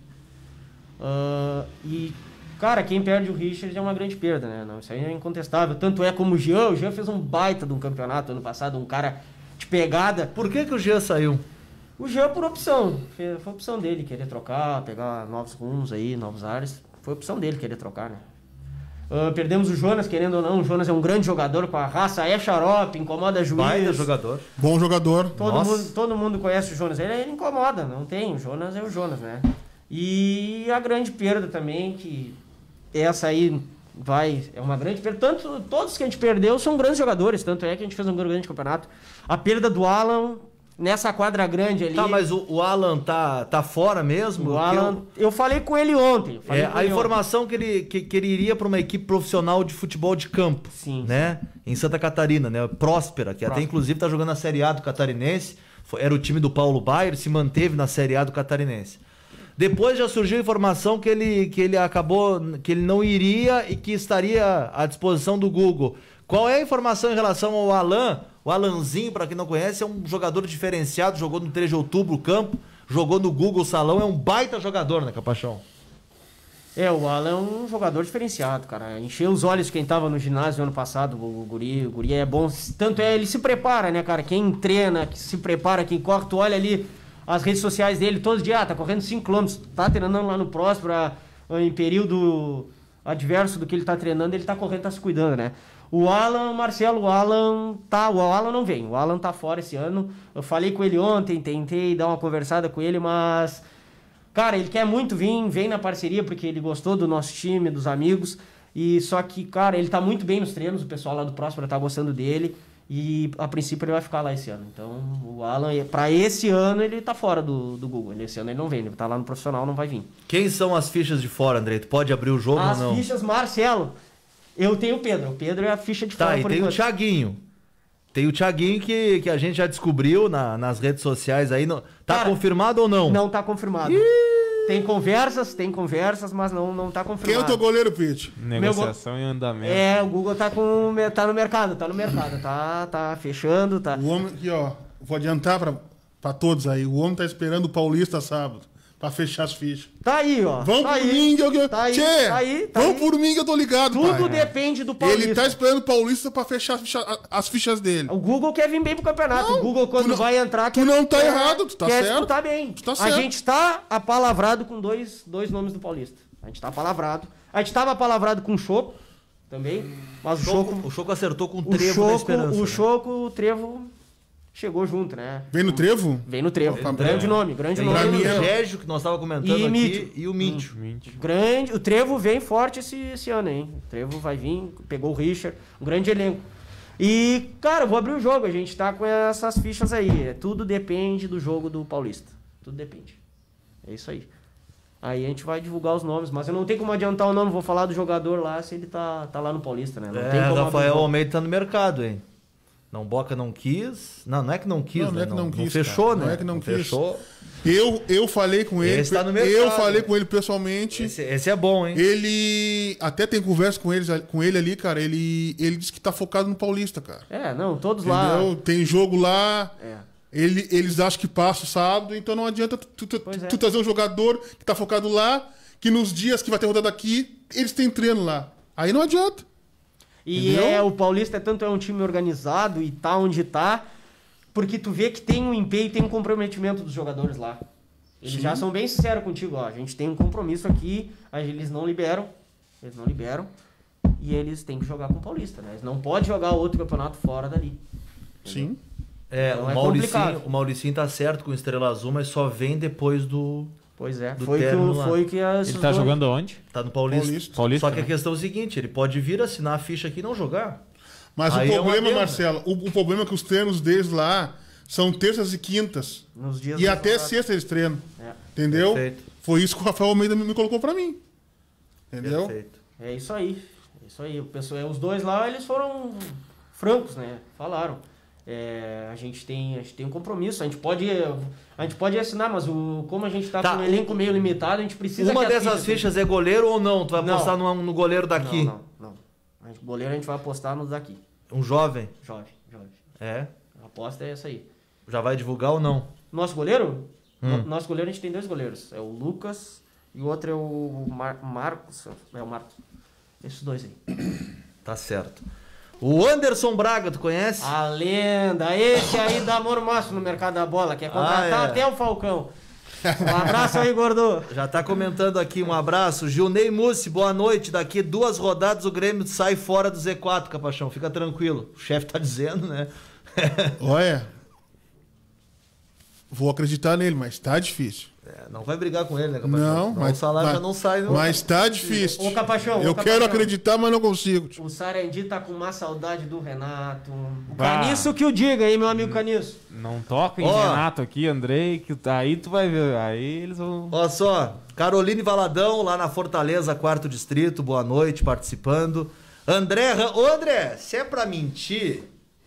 Speaker 5: Uh, e, cara, quem perde o Richard é uma grande perda, né? Não, isso aí é incontestável. Tanto é como o Jean. O Jean fez um baita de um campeonato ano passado, um cara de pegada.
Speaker 3: Por que que o Jean saiu?
Speaker 5: O Jean por opção. Foi foi opção dele, querer trocar, pegar novos rumos aí, novos ares. Foi opção dele querer trocar, né? Uh, perdemos o Jonas, querendo ou não. O Jonas é um grande jogador com a raça, é xarope, incomoda juiz.
Speaker 3: Baita jogador.
Speaker 4: Bom jogador.
Speaker 5: Todo mundo, todo mundo conhece o Jonas. Ele, ele incomoda, não tem. O Jonas é o Jonas, né? E a grande perda também, que essa aí vai... É uma grande perda. Tanto, todos que a gente perdeu são grandes jogadores. Tanto é que a gente fez um grande campeonato. A perda do Alan... Nessa quadra grande ali...
Speaker 3: Tá, mas o, o Alan tá, tá fora mesmo?
Speaker 5: O Alan... Eu, eu falei com ele ontem. Falei
Speaker 3: É,
Speaker 5: com
Speaker 3: a
Speaker 5: ele
Speaker 3: informação que ele, que, que ele iria para uma equipe profissional de futebol de campo,
Speaker 5: Sim.
Speaker 3: né? Em Santa Catarina, né? Próspera, que até
Speaker 5: Próspera.
Speaker 3: inclusive tá jogando na Série A do Catarinense. Foi- era o time do Paulo Baier, se manteve na Série A do Catarinense. Depois já surgiu a informação que ele, que ele acabou, que ele não iria e que estaria à disposição do Google. Qual é a informação em relação ao Alan? O Alanzinho, para quem não conhece, é um jogador diferenciado, jogou no três de outubro o campo, jogou no Google Salão, é um baita jogador, né, Capachão?
Speaker 5: É, o Alan é um jogador diferenciado, cara. Encheu os olhos de quem tava no ginásio ano passado, o guri, o guri é bom. Tanto é, ele se prepara, né, cara? Quem treina, que se prepara, quem corre, tu olha ali as redes sociais dele, todos dias, ah, tá correndo cinco quilômetros, tá treinando lá no Próspera, em período adverso do que ele tá treinando, ele tá correndo, tá se cuidando, né? O Alan, Marcelo, o Alan tá, o Alan não vem, o Alan tá fora esse ano. Eu falei com ele ontem, tentei dar uma conversada com ele, mas... Cara, ele quer muito vir, vem na parceria porque ele gostou do nosso time, dos amigos. E só que, cara, ele tá muito bem nos treinos, o pessoal lá do Próspera tá gostando dele. E a princípio ele vai ficar lá esse ano. Então, o Alan, pra esse ano, ele tá fora do, do Google. Esse ano ele não vem, ele tá lá no profissional, não vai vir.
Speaker 3: Quem são as fichas de fora, Andrei? Tu pode abrir o jogo
Speaker 5: As
Speaker 3: ou não?
Speaker 5: fichas, Marcelo. Eu tenho o Pedro. O Pedro é a ficha de
Speaker 3: Tá,
Speaker 5: fora
Speaker 3: e
Speaker 5: por
Speaker 3: tem o
Speaker 5: enquanto.
Speaker 3: Thiaguinho. Tem o Thiaguinho que, que a gente já descobriu na- nas redes sociais aí. No- tá
Speaker 5: Cara,
Speaker 3: confirmado ou não?
Speaker 5: Não tá confirmado. Tem conversas, tem conversas, mas não, não tá
Speaker 4: Quem é
Speaker 5: confirmado.
Speaker 4: o teu goleiro, Pete?
Speaker 7: Negociação em andamento.
Speaker 5: É, o Google tá, com, tá no mercado, tá no mercado, tá, tá fechando, tá...
Speaker 4: O homem aqui, ó. Vou adiantar pra, pra todos aí. O homem tá esperando o Paulista sábado pra fechar as fichas.
Speaker 5: Tá aí, ó.
Speaker 4: Vamos
Speaker 5: tá
Speaker 4: por
Speaker 5: aí,
Speaker 4: mim que eu...
Speaker 5: Tá aí,
Speaker 4: Tchê,
Speaker 5: tá aí, tá
Speaker 4: vamos
Speaker 5: aí.
Speaker 4: por mim que eu tô ligado,
Speaker 5: Tudo
Speaker 4: pai.
Speaker 5: depende do Paulista.
Speaker 4: Ele tá esperando o Paulista pra fechar as fichas, as fichas dele.
Speaker 5: O Google quer vir bem pro campeonato.
Speaker 4: Não,
Speaker 5: o Google,
Speaker 4: tu
Speaker 5: quando
Speaker 4: não-
Speaker 5: vai entrar...
Speaker 4: tu não tá
Speaker 5: quer-
Speaker 4: errado, tu tá
Speaker 5: quer
Speaker 4: certo.
Speaker 5: disputar bem.
Speaker 4: Tu tá
Speaker 5: A
Speaker 4: certo.
Speaker 5: gente tá apalavrado com dois, dois nomes do Paulista. A gente tá apalavrado. A gente tava apalavrado com o Choco também, mas o Choco...
Speaker 3: O Choco acertou com o
Speaker 5: O
Speaker 3: trevo da
Speaker 5: Choco,
Speaker 3: esperança.
Speaker 5: o
Speaker 3: né?
Speaker 5: Choco, o Trevo chegou junto, né?
Speaker 4: Vem no trevo?
Speaker 5: Vem no Trevo.
Speaker 4: Opa,
Speaker 5: grande
Speaker 4: é.
Speaker 5: nome, grande
Speaker 3: Tem
Speaker 5: nome.
Speaker 4: pra
Speaker 3: o
Speaker 4: mim é-
Speaker 3: Gégio, que nós estávamos comentando
Speaker 5: E
Speaker 3: aqui,
Speaker 5: Mício.
Speaker 3: e o Mício.
Speaker 5: Grande, o Trevo vem forte esse, esse ano, hein? O Trevo vai vir, pegou o Richard, um grande elenco. E, cara, eu vou abrir o jogo, a gente tá com essas fichas aí. Tudo depende do jogo do Paulista. Tudo depende. É isso aí. Aí a gente vai divulgar os nomes, mas eu não tenho como adiantar o nome, vou falar do jogador lá se ele tá, tá lá no Paulista, né? Não tem
Speaker 3: É,
Speaker 5: como abrir
Speaker 3: Rafael
Speaker 5: o jogo.
Speaker 3: Almeida tá no mercado, hein? Não, Boca não quis. Não, não é que não quis,
Speaker 4: Não, não
Speaker 3: né?
Speaker 4: é que não quis,
Speaker 3: fechou,
Speaker 4: cara.
Speaker 3: né?
Speaker 4: Não é que não quis.
Speaker 3: Fechou.
Speaker 4: Eu, eu falei com ele.
Speaker 3: Esse tá no mercado.
Speaker 4: eu falei com ele pessoalmente.
Speaker 3: Esse, esse é bom, hein?
Speaker 4: Ele até tem conversa com, eles, com ele ali, cara. Ele, ele disse que tá focado no Paulista, cara.
Speaker 5: É, não, todos lá.
Speaker 4: Entendeu? Tem jogo lá.
Speaker 5: É.
Speaker 4: Ele, eles acham que passa o sábado, então não adianta tu, tu,
Speaker 5: Pois é.
Speaker 4: tu trazer um jogador que tá focado lá, que nos dias que vai ter rodada aqui, eles têm treino lá. Aí não adianta.
Speaker 5: E
Speaker 4: Entendeu?
Speaker 5: é, o Paulista é tanto é um time organizado e tá onde tá, porque tu vê que tem um empenho e tem um comprometimento dos jogadores lá. Eles já são bem sinceros contigo, ó. A gente tem um compromisso aqui, aí eles não liberam. Eles não liberam. E eles têm que jogar com o Paulista, né? Eles não podem jogar outro campeonato fora dali.
Speaker 4: Sim.
Speaker 3: É,
Speaker 5: Então
Speaker 3: o,
Speaker 5: é
Speaker 3: Mauricinho,
Speaker 5: complicado.
Speaker 3: o Mauricinho tá certo com o Estrela Azul, mas só vem depois do...
Speaker 5: Pois é.
Speaker 3: Do
Speaker 5: Foi que,
Speaker 3: término
Speaker 5: o-
Speaker 3: lá.
Speaker 5: foi que as.
Speaker 7: Ele tá jogando onde?
Speaker 3: Tá no Paulista.
Speaker 4: Paulista.
Speaker 7: Paulista,
Speaker 3: Só que a
Speaker 7: né?
Speaker 3: questão é o seguinte, ele pode vir assinar a ficha aqui e não jogar.
Speaker 4: Mas
Speaker 3: Aí
Speaker 4: o
Speaker 3: é uma
Speaker 4: problema,
Speaker 3: pena.
Speaker 4: Marcelo, o, o problema é que os treinos deles lá são terças e quintas.
Speaker 5: Nos dias
Speaker 4: E
Speaker 5: da
Speaker 4: até
Speaker 5: rodada.
Speaker 4: sexta eles treinam.
Speaker 5: É.
Speaker 4: Entendeu?
Speaker 3: Perfeito.
Speaker 4: Foi isso que o Rafael Almeida me me colocou pra mim. Entendeu?
Speaker 3: Perfeito.
Speaker 5: É isso aí. É isso aí. O pessoal, os dois lá, eles foram francos, né? Falaram. É, a gente tem, a gente tem um compromisso. A gente pode, a gente pode assinar, mas o, como a gente tá,
Speaker 3: Tá.
Speaker 5: com um elenco meio limitado, a gente precisa.
Speaker 3: Uma
Speaker 5: que as
Speaker 3: dessas
Speaker 5: fichas-
Speaker 3: fichas é goleiro ou não? Tu vai
Speaker 5: Não.
Speaker 3: apostar no, no goleiro daqui?
Speaker 5: Não, não, não. A gente, goleiro a gente vai apostar nos daqui.
Speaker 3: Um jovem?
Speaker 5: Jovem, jovem.
Speaker 3: É.
Speaker 5: A aposta é essa aí.
Speaker 3: Já vai divulgar ou não?
Speaker 5: Nosso goleiro?
Speaker 3: Hum.
Speaker 5: No- Nosso goleiro a gente tem dois goleiros. É o Lucas e o outro é o Mar Marcos. É o Marcos. Esses dois aí.
Speaker 3: Tá certo. O Anderson Braga, tu conhece?
Speaker 5: A lenda. Esse aí dá mormaço no mercado da bola. Quer contratar
Speaker 3: Ah, é.
Speaker 5: até o Falcão. Um abraço aí, gordo.
Speaker 3: Já tá comentando aqui, um abraço. Gilney Mussi, boa noite. Daqui duas rodadas o Grêmio sai fora do Z quatro, Capachão. Fica tranquilo. O chefe tá dizendo, né?
Speaker 4: Olha, vou acreditar nele, mas tá difícil.
Speaker 3: É, não vai brigar com ele, né, Capachão?
Speaker 4: Não,
Speaker 3: Senão
Speaker 4: mas
Speaker 3: o salário
Speaker 4: mas-
Speaker 3: já não sai. Não.
Speaker 4: Mas tá difícil.
Speaker 5: Ô, Capachão, ô,
Speaker 4: Eu
Speaker 5: Capachão.
Speaker 4: quero acreditar, mas não consigo.
Speaker 5: O Sarandi tá com uma saudade do Renato. O
Speaker 7: Bah.
Speaker 5: Caniço que o diga aí, meu amigo Caniço.
Speaker 7: Não toca em
Speaker 3: Ó.
Speaker 7: Renato aqui, Andrei, que tá- aí tu vai ver. Aí eles vão.
Speaker 3: Olha só, Caroline Valadão, lá na Fortaleza, quarto distrito, boa noite, participando. André, Ram- ô André, se é pra mentir,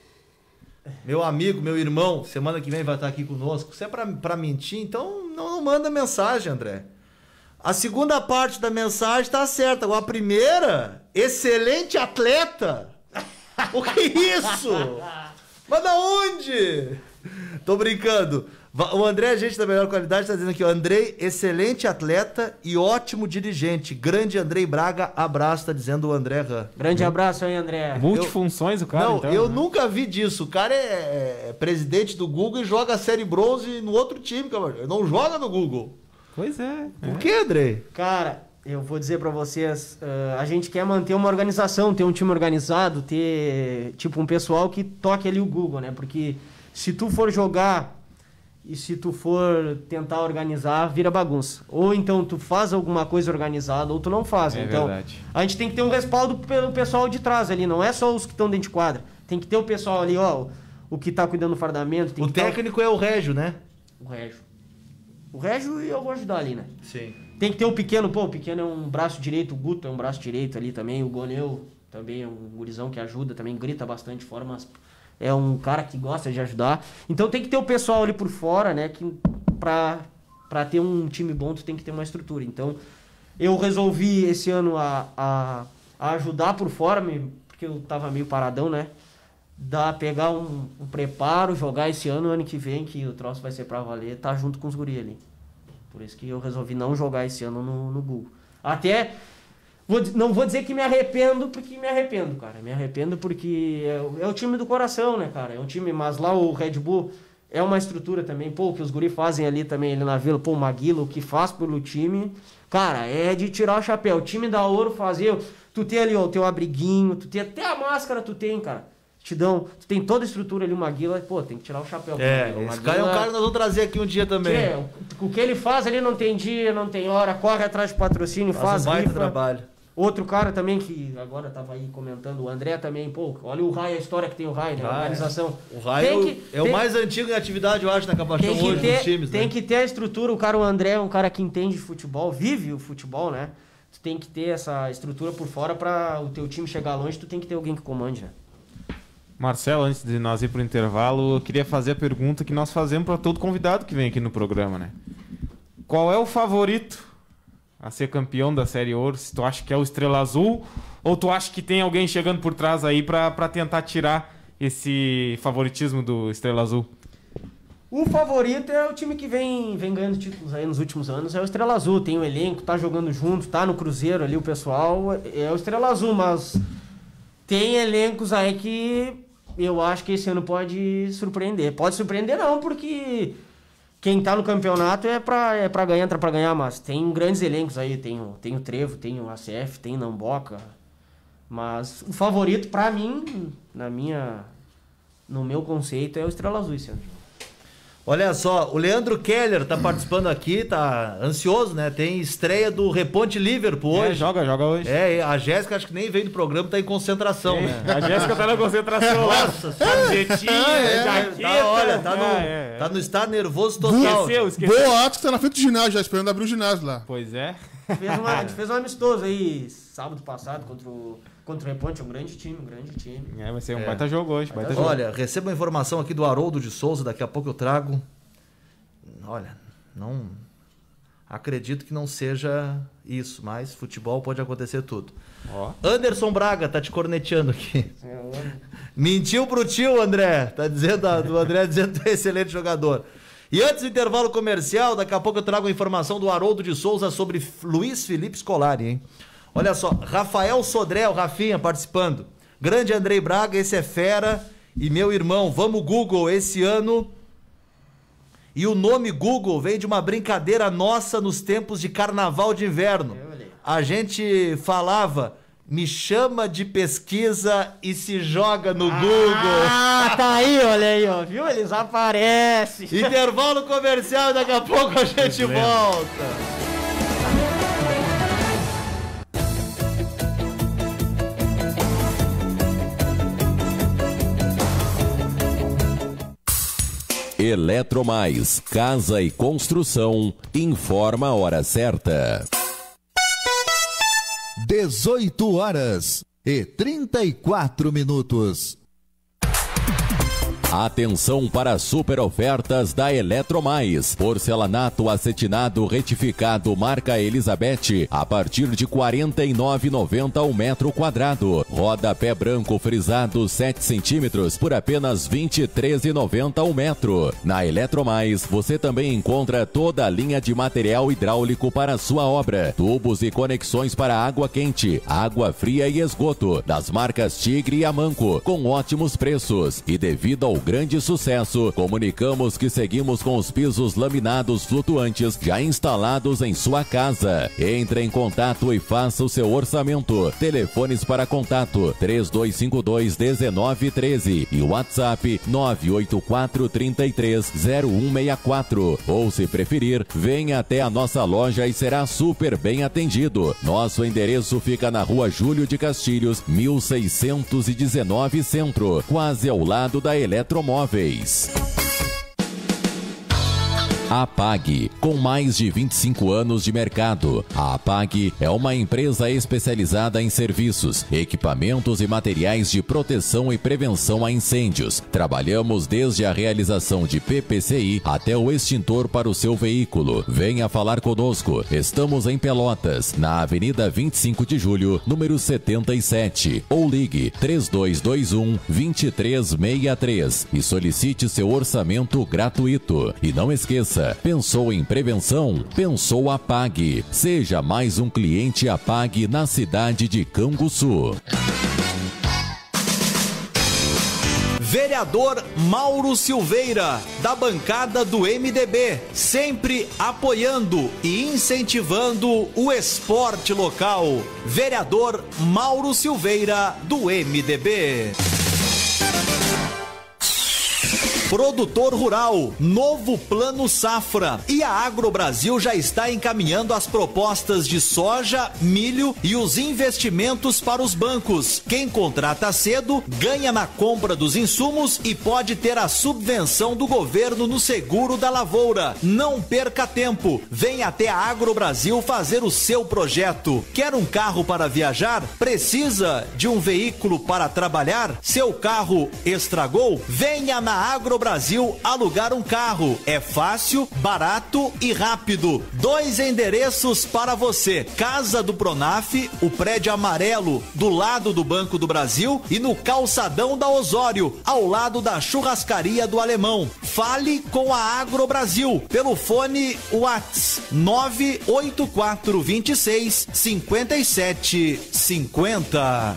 Speaker 3: meu amigo, meu irmão, semana que vem vai estar aqui conosco, se é pra, pra mentir, então não, não manda mensagem, André. A segunda parte da mensagem tá certa, agora a primeira, excelente atleta. O que é isso? Mas da onde? Tô brincando. Va- O André, gente da melhor qualidade, tá dizendo aqui, ó, Andrei, excelente atleta e ótimo dirigente. Grande Andrei Braga, abraço, tá dizendo o André Ram.
Speaker 5: Grande abraço aí, André.
Speaker 7: Multifunções o cara,
Speaker 3: Não,
Speaker 7: então.
Speaker 3: eu
Speaker 7: né?
Speaker 3: nunca vi disso. O cara é, é presidente do Google e joga a série bronze no outro time, cara. Ele não joga no Google.
Speaker 7: Pois é.
Speaker 3: Por que, Andrei?
Speaker 5: Cara, eu vou dizer pra vocês, eh, a gente quer manter uma organização, ter um time organizado, ter tipo um pessoal que toque ali o Google, né? Porque se tu for jogar e se tu for tentar organizar, vira bagunça. Ou então tu faz alguma coisa organizada ou tu não faz.
Speaker 7: É
Speaker 5: então,
Speaker 7: verdade.
Speaker 5: a gente tem que ter um respaldo pelo pessoal de trás ali, não é só os que estão dentro de quadra. Tem que ter o pessoal ali, ó, o que tá cuidando do fardamento, tem
Speaker 3: O
Speaker 5: que tá
Speaker 3: técnico é o Régio, né?
Speaker 5: o Régio. O Régio eu vou ajudar ali, né?
Speaker 3: Sim.
Speaker 5: Tem que ter o pequeno, pô, o pequeno é um braço direito, o Guto é um braço direito ali também, o Goneu também é um gurizão que ajuda, também grita bastante fora, mas é um cara que gosta de ajudar. Então tem que ter o pessoal ali por fora, né, que pra, pra ter um time bom tu tem que ter uma estrutura. Então eu resolvi esse ano a, a, a ajudar por fora, me- porque eu tava meio paradão, né, dar, pegar um, um preparo, jogar esse ano, ano que vem, que o troço vai ser pra valer, tá junto com os guri ali. Por isso que eu resolvi não jogar esse ano no, no Google. Até, vou, di- não vou dizer que me arrependo, porque me arrependo, cara. Me arrependo porque é, o- é o time do coração, né, cara? É um time, mas lá o Red Bull é uma estrutura também. Pô, o que os guri fazem ali também, ali na Vila. Pô, o Maguila, o que faz pelo time, cara, é de tirar o chapéu. O time da Ouro fazer, tu tem ali ó, o teu abriguinho, tu tem até a máscara, tu tem, cara. Te dão, tu tem toda a estrutura ali, o Maguila, pô, tem que tirar o chapéu. pro
Speaker 3: É,
Speaker 5: Maguila. O
Speaker 3: esse cara é um
Speaker 5: Maguila-
Speaker 3: cara que nós vamos trazer aqui um dia também.
Speaker 5: é, o, o que ele faz ali não tem dia, não tem hora, corre atrás de patrocínio,
Speaker 3: Faz
Speaker 5: faz
Speaker 3: um baita
Speaker 5: rifa.
Speaker 3: trabalho.
Speaker 5: Outro cara também que agora tava aí comentando, o André também, pô, olha o Rai, a história que tem o Rai, né? A
Speaker 3: Rai.
Speaker 5: organização.
Speaker 3: O Raio
Speaker 5: Tem
Speaker 3: é o-
Speaker 5: que-
Speaker 3: é o
Speaker 5: tem-
Speaker 3: mais antigo em atividade, eu acho, na Capachão
Speaker 5: Tem que,
Speaker 3: hoje
Speaker 5: ter,
Speaker 3: dos times,
Speaker 5: tem
Speaker 3: né?
Speaker 5: que ter a estrutura, o cara, o André é um cara que entende de futebol, vive o futebol, né? Tu tem que ter essa estrutura por fora pra o teu time chegar longe, tu tem que ter alguém que comande, né?
Speaker 7: Marcelo, antes de nós ir pro intervalo, eu queria fazer a pergunta que nós fazemos para todo convidado que vem aqui no programa, né? Qual é o favorito a ser campeão da Série Ouro? Se tu acha que é o Estrela Azul ou tu acha que tem alguém chegando por trás aí para tentar tirar esse favoritismo do Estrela Azul?
Speaker 5: O favorito é o time que vem, vem ganhando títulos aí nos últimos anos, é o Estrela Azul. Tem o elenco, tá jogando junto, tá no Cruzeiro ali o pessoal, é o Estrela Azul, mas tem elencos aí que eu acho que esse ano pode surpreender. Pode surpreender não, porque quem tá no campeonato é pra, é pra ganhar, entra pra ganhar, mas tem grandes elencos aí, tem o, tem o Trevo, tem o A C F, tem o Namboca, mas o favorito pra mim, na minha, no meu conceito, é o Estrela Azul esse ano.
Speaker 3: Olha só, o Leandro Keller tá participando aqui, tá ansioso, né? Tem estreia do Reponte Liverpool
Speaker 7: É,
Speaker 3: hoje.
Speaker 7: joga, joga hoje.
Speaker 3: É, a Jéssica acho que nem veio do programa, tá em concentração, né?
Speaker 7: A Jéssica tá na concentração lá. Camisetinha, jaqueta.
Speaker 3: Tá, olha, tá no,
Speaker 7: Ah, é, é.
Speaker 3: tá no estado nervoso total.
Speaker 7: Esqueceu, esqueceu.
Speaker 4: Boa Atos que tá na frente do ginásio, já esperando abrir o ginásio lá.
Speaker 7: Pois é.
Speaker 5: Fez uma, a gente fez um amistoso aí sábado passado contra o, contra o Reponte, um grande time, um grande time.
Speaker 7: É, vai ser um
Speaker 3: É.
Speaker 7: baita jogo hoje. Baita jogo.
Speaker 3: Olha, receba uma informação aqui do Haroldo de Souza, daqui a pouco eu trago. Olha, não acredito que não seja isso, mas futebol pode acontecer tudo.
Speaker 7: Ó.
Speaker 3: Anderson Braga tá te corneteando aqui. Mentiu pro tio, André. Tá dizendo, o André dizendo que é excelente jogador. E antes do intervalo comercial, daqui a pouco eu trago a informação do Haroldo de Souza sobre Luiz Felipe Scolari, hein? Olha só, Rafael Sodré, o Rafinha participando. Grande Andrei Braga, esse é fera. E meu irmão, vamos Google esse ano. E o nome Google vem de uma brincadeira nossa nos tempos de carnaval de inverno. A gente falava, me chama de pesquisa e se joga no ah, Google.
Speaker 5: Ah, tá aí, olha aí, ó, viu? Eles aparecem.
Speaker 3: Intervalo comercial, daqui a pouco a gente volta.
Speaker 2: Eletromais, casa e construção, informa a hora certa.
Speaker 6: dezoito horas e trinta e quatro minutos.
Speaker 2: Atenção para as super ofertas da Eletromais. Porcelanato acetinado retificado marca Elizabeth a partir de quarenta e nove reais e noventa centavos o metro quadrado. Rodapé branco frisado sete centímetros por apenas vinte e três reais e noventa centavos o metro. Na Eletromais você também encontra toda a linha de material hidráulico para a sua obra. Tubos e conexões para água quente, água fria e esgoto das marcas Tigre e Amanco com ótimos preços. E devido ao grande sucesso, comunicamos que seguimos com os pisos laminados flutuantes já instalados em sua casa. Entre em contato e faça o seu orçamento. Telefones para contato três dois cinco dois, um nove um três e WhatsApp nove oito quatro, três três, zero um seis quatro. Ou se preferir, venha até a nossa loja e será super bem atendido. Nosso endereço fica na Rua Júlio de Castilhos, mil seiscentos e dezenove Centro, quase ao lado da Eletromóveis. A APAG, com mais de vinte e cinco anos de mercado. A APAG é uma empresa especializada em serviços, equipamentos e materiais de proteção e prevenção a incêndios. Trabalhamos desde a realização de P P C I até o extintor para o seu veículo. Venha falar conosco. Estamos em Pelotas, na Avenida vinte e cinco de julho, número setenta e sete. Ou ligue três dois dois um, dois três seis três e solicite seu orçamento gratuito. E não esqueça, pensou em prevenção? Pensou APAG. Seja mais um cliente APAG na cidade de Canguçu.
Speaker 3: Vereador Mauro Silveira, da bancada do M D B, sempre apoiando e incentivando o esporte local. Vereador Mauro Silveira, do M D B. Produtor rural, novo plano safra. E a AgroBrasil já está encaminhando as propostas de soja, milho e os investimentos para os bancos. Quem contrata cedo ganha na compra dos insumos e pode ter a subvenção do governo no seguro da lavoura. Não perca tempo. Venha até a AgroBrasil fazer o seu projeto. Quer um carro para viajar? Precisa de um veículo para trabalhar? Seu carro estragou? Venha na AgroBrasil Brasil alugar um carro. É fácil, barato e rápido. Dois endereços para você: Casa do Pronaf, o prédio amarelo do lado do Banco do Brasil, e no calçadão da Osório, ao lado da churrascaria do Alemão. Fale com a AgroBrasil pelo fone WhatsApp nove oito quatro dois seis, cinco sete cinco zero.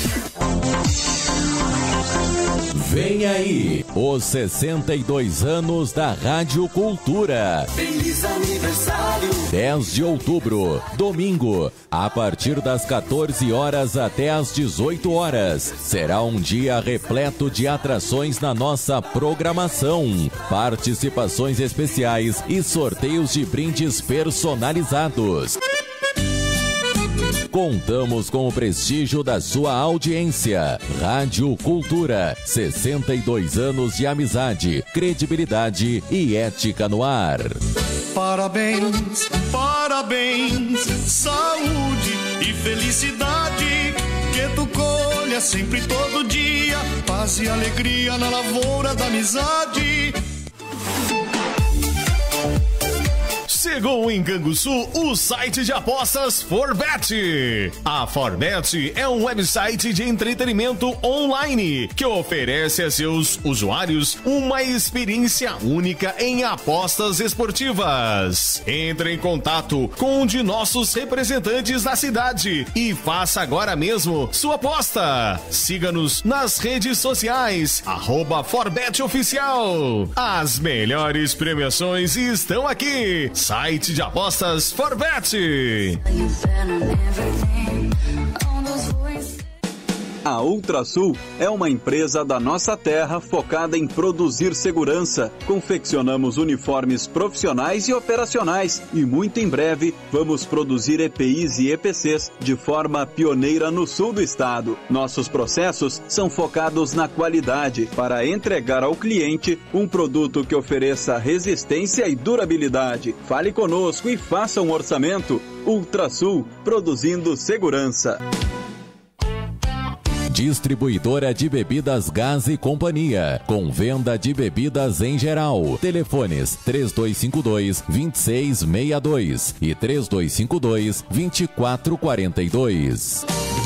Speaker 2: Vem aí, os sessenta e dois anos da Rádio Cultura.
Speaker 1: Feliz aniversário.
Speaker 2: dez de outubro, domingo, a partir das quatorze horas até às dezoito horas. Será um dia repleto de atrações na nossa programação, participações especiais e sorteios de brindes personalizados. Contamos com o prestígio da sua audiência. Rádio Cultura, sessenta e dois anos de amizade, credibilidade e ética no ar.
Speaker 1: Parabéns, parabéns, saúde e felicidade, que tu colha sempre todo dia, paz e alegria na lavoura da amizade.
Speaker 8: Chegou em Canguçu o site de apostas Forbet. A Forbet é um website de entretenimento online que oferece a seus usuários uma experiência única em apostas esportivas. Entre em contato com um de nossos representantes na cidade e faça agora mesmo sua aposta. Siga-nos nas redes sociais, arroba Forbet Oficial. As melhores premiações estão aqui. Site de apostas Forbet.
Speaker 9: A Ultrasul é uma empresa da nossa terra focada em produzir segurança. Confeccionamos uniformes profissionais e operacionais e muito em breve vamos produzir E P Is e E P Cs de forma pioneira no sul do estado. Nossos processos são focados na qualidade para entregar ao cliente um produto que ofereça resistência e durabilidade. Fale conosco e faça um orçamento. Ultrasul, produzindo segurança.
Speaker 2: Distribuidora de bebidas Gás e Companhia, com venda de bebidas em geral. Telefones três dois cinco dois, dois seis seis dois e três dois cinco dois, dois quatro quatro dois.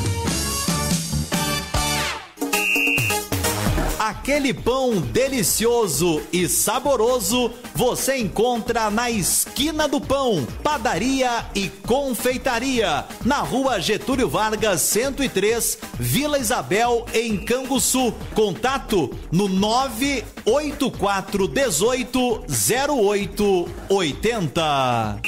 Speaker 3: Aquele pão delicioso e saboroso você encontra na Esquina do Pão, Padaria e Confeitaria, na Rua Getúlio Vargas, cento e três, Vila Isabel, em Canguçu. Contato no nove oito quatro um oito zero oito oito zero.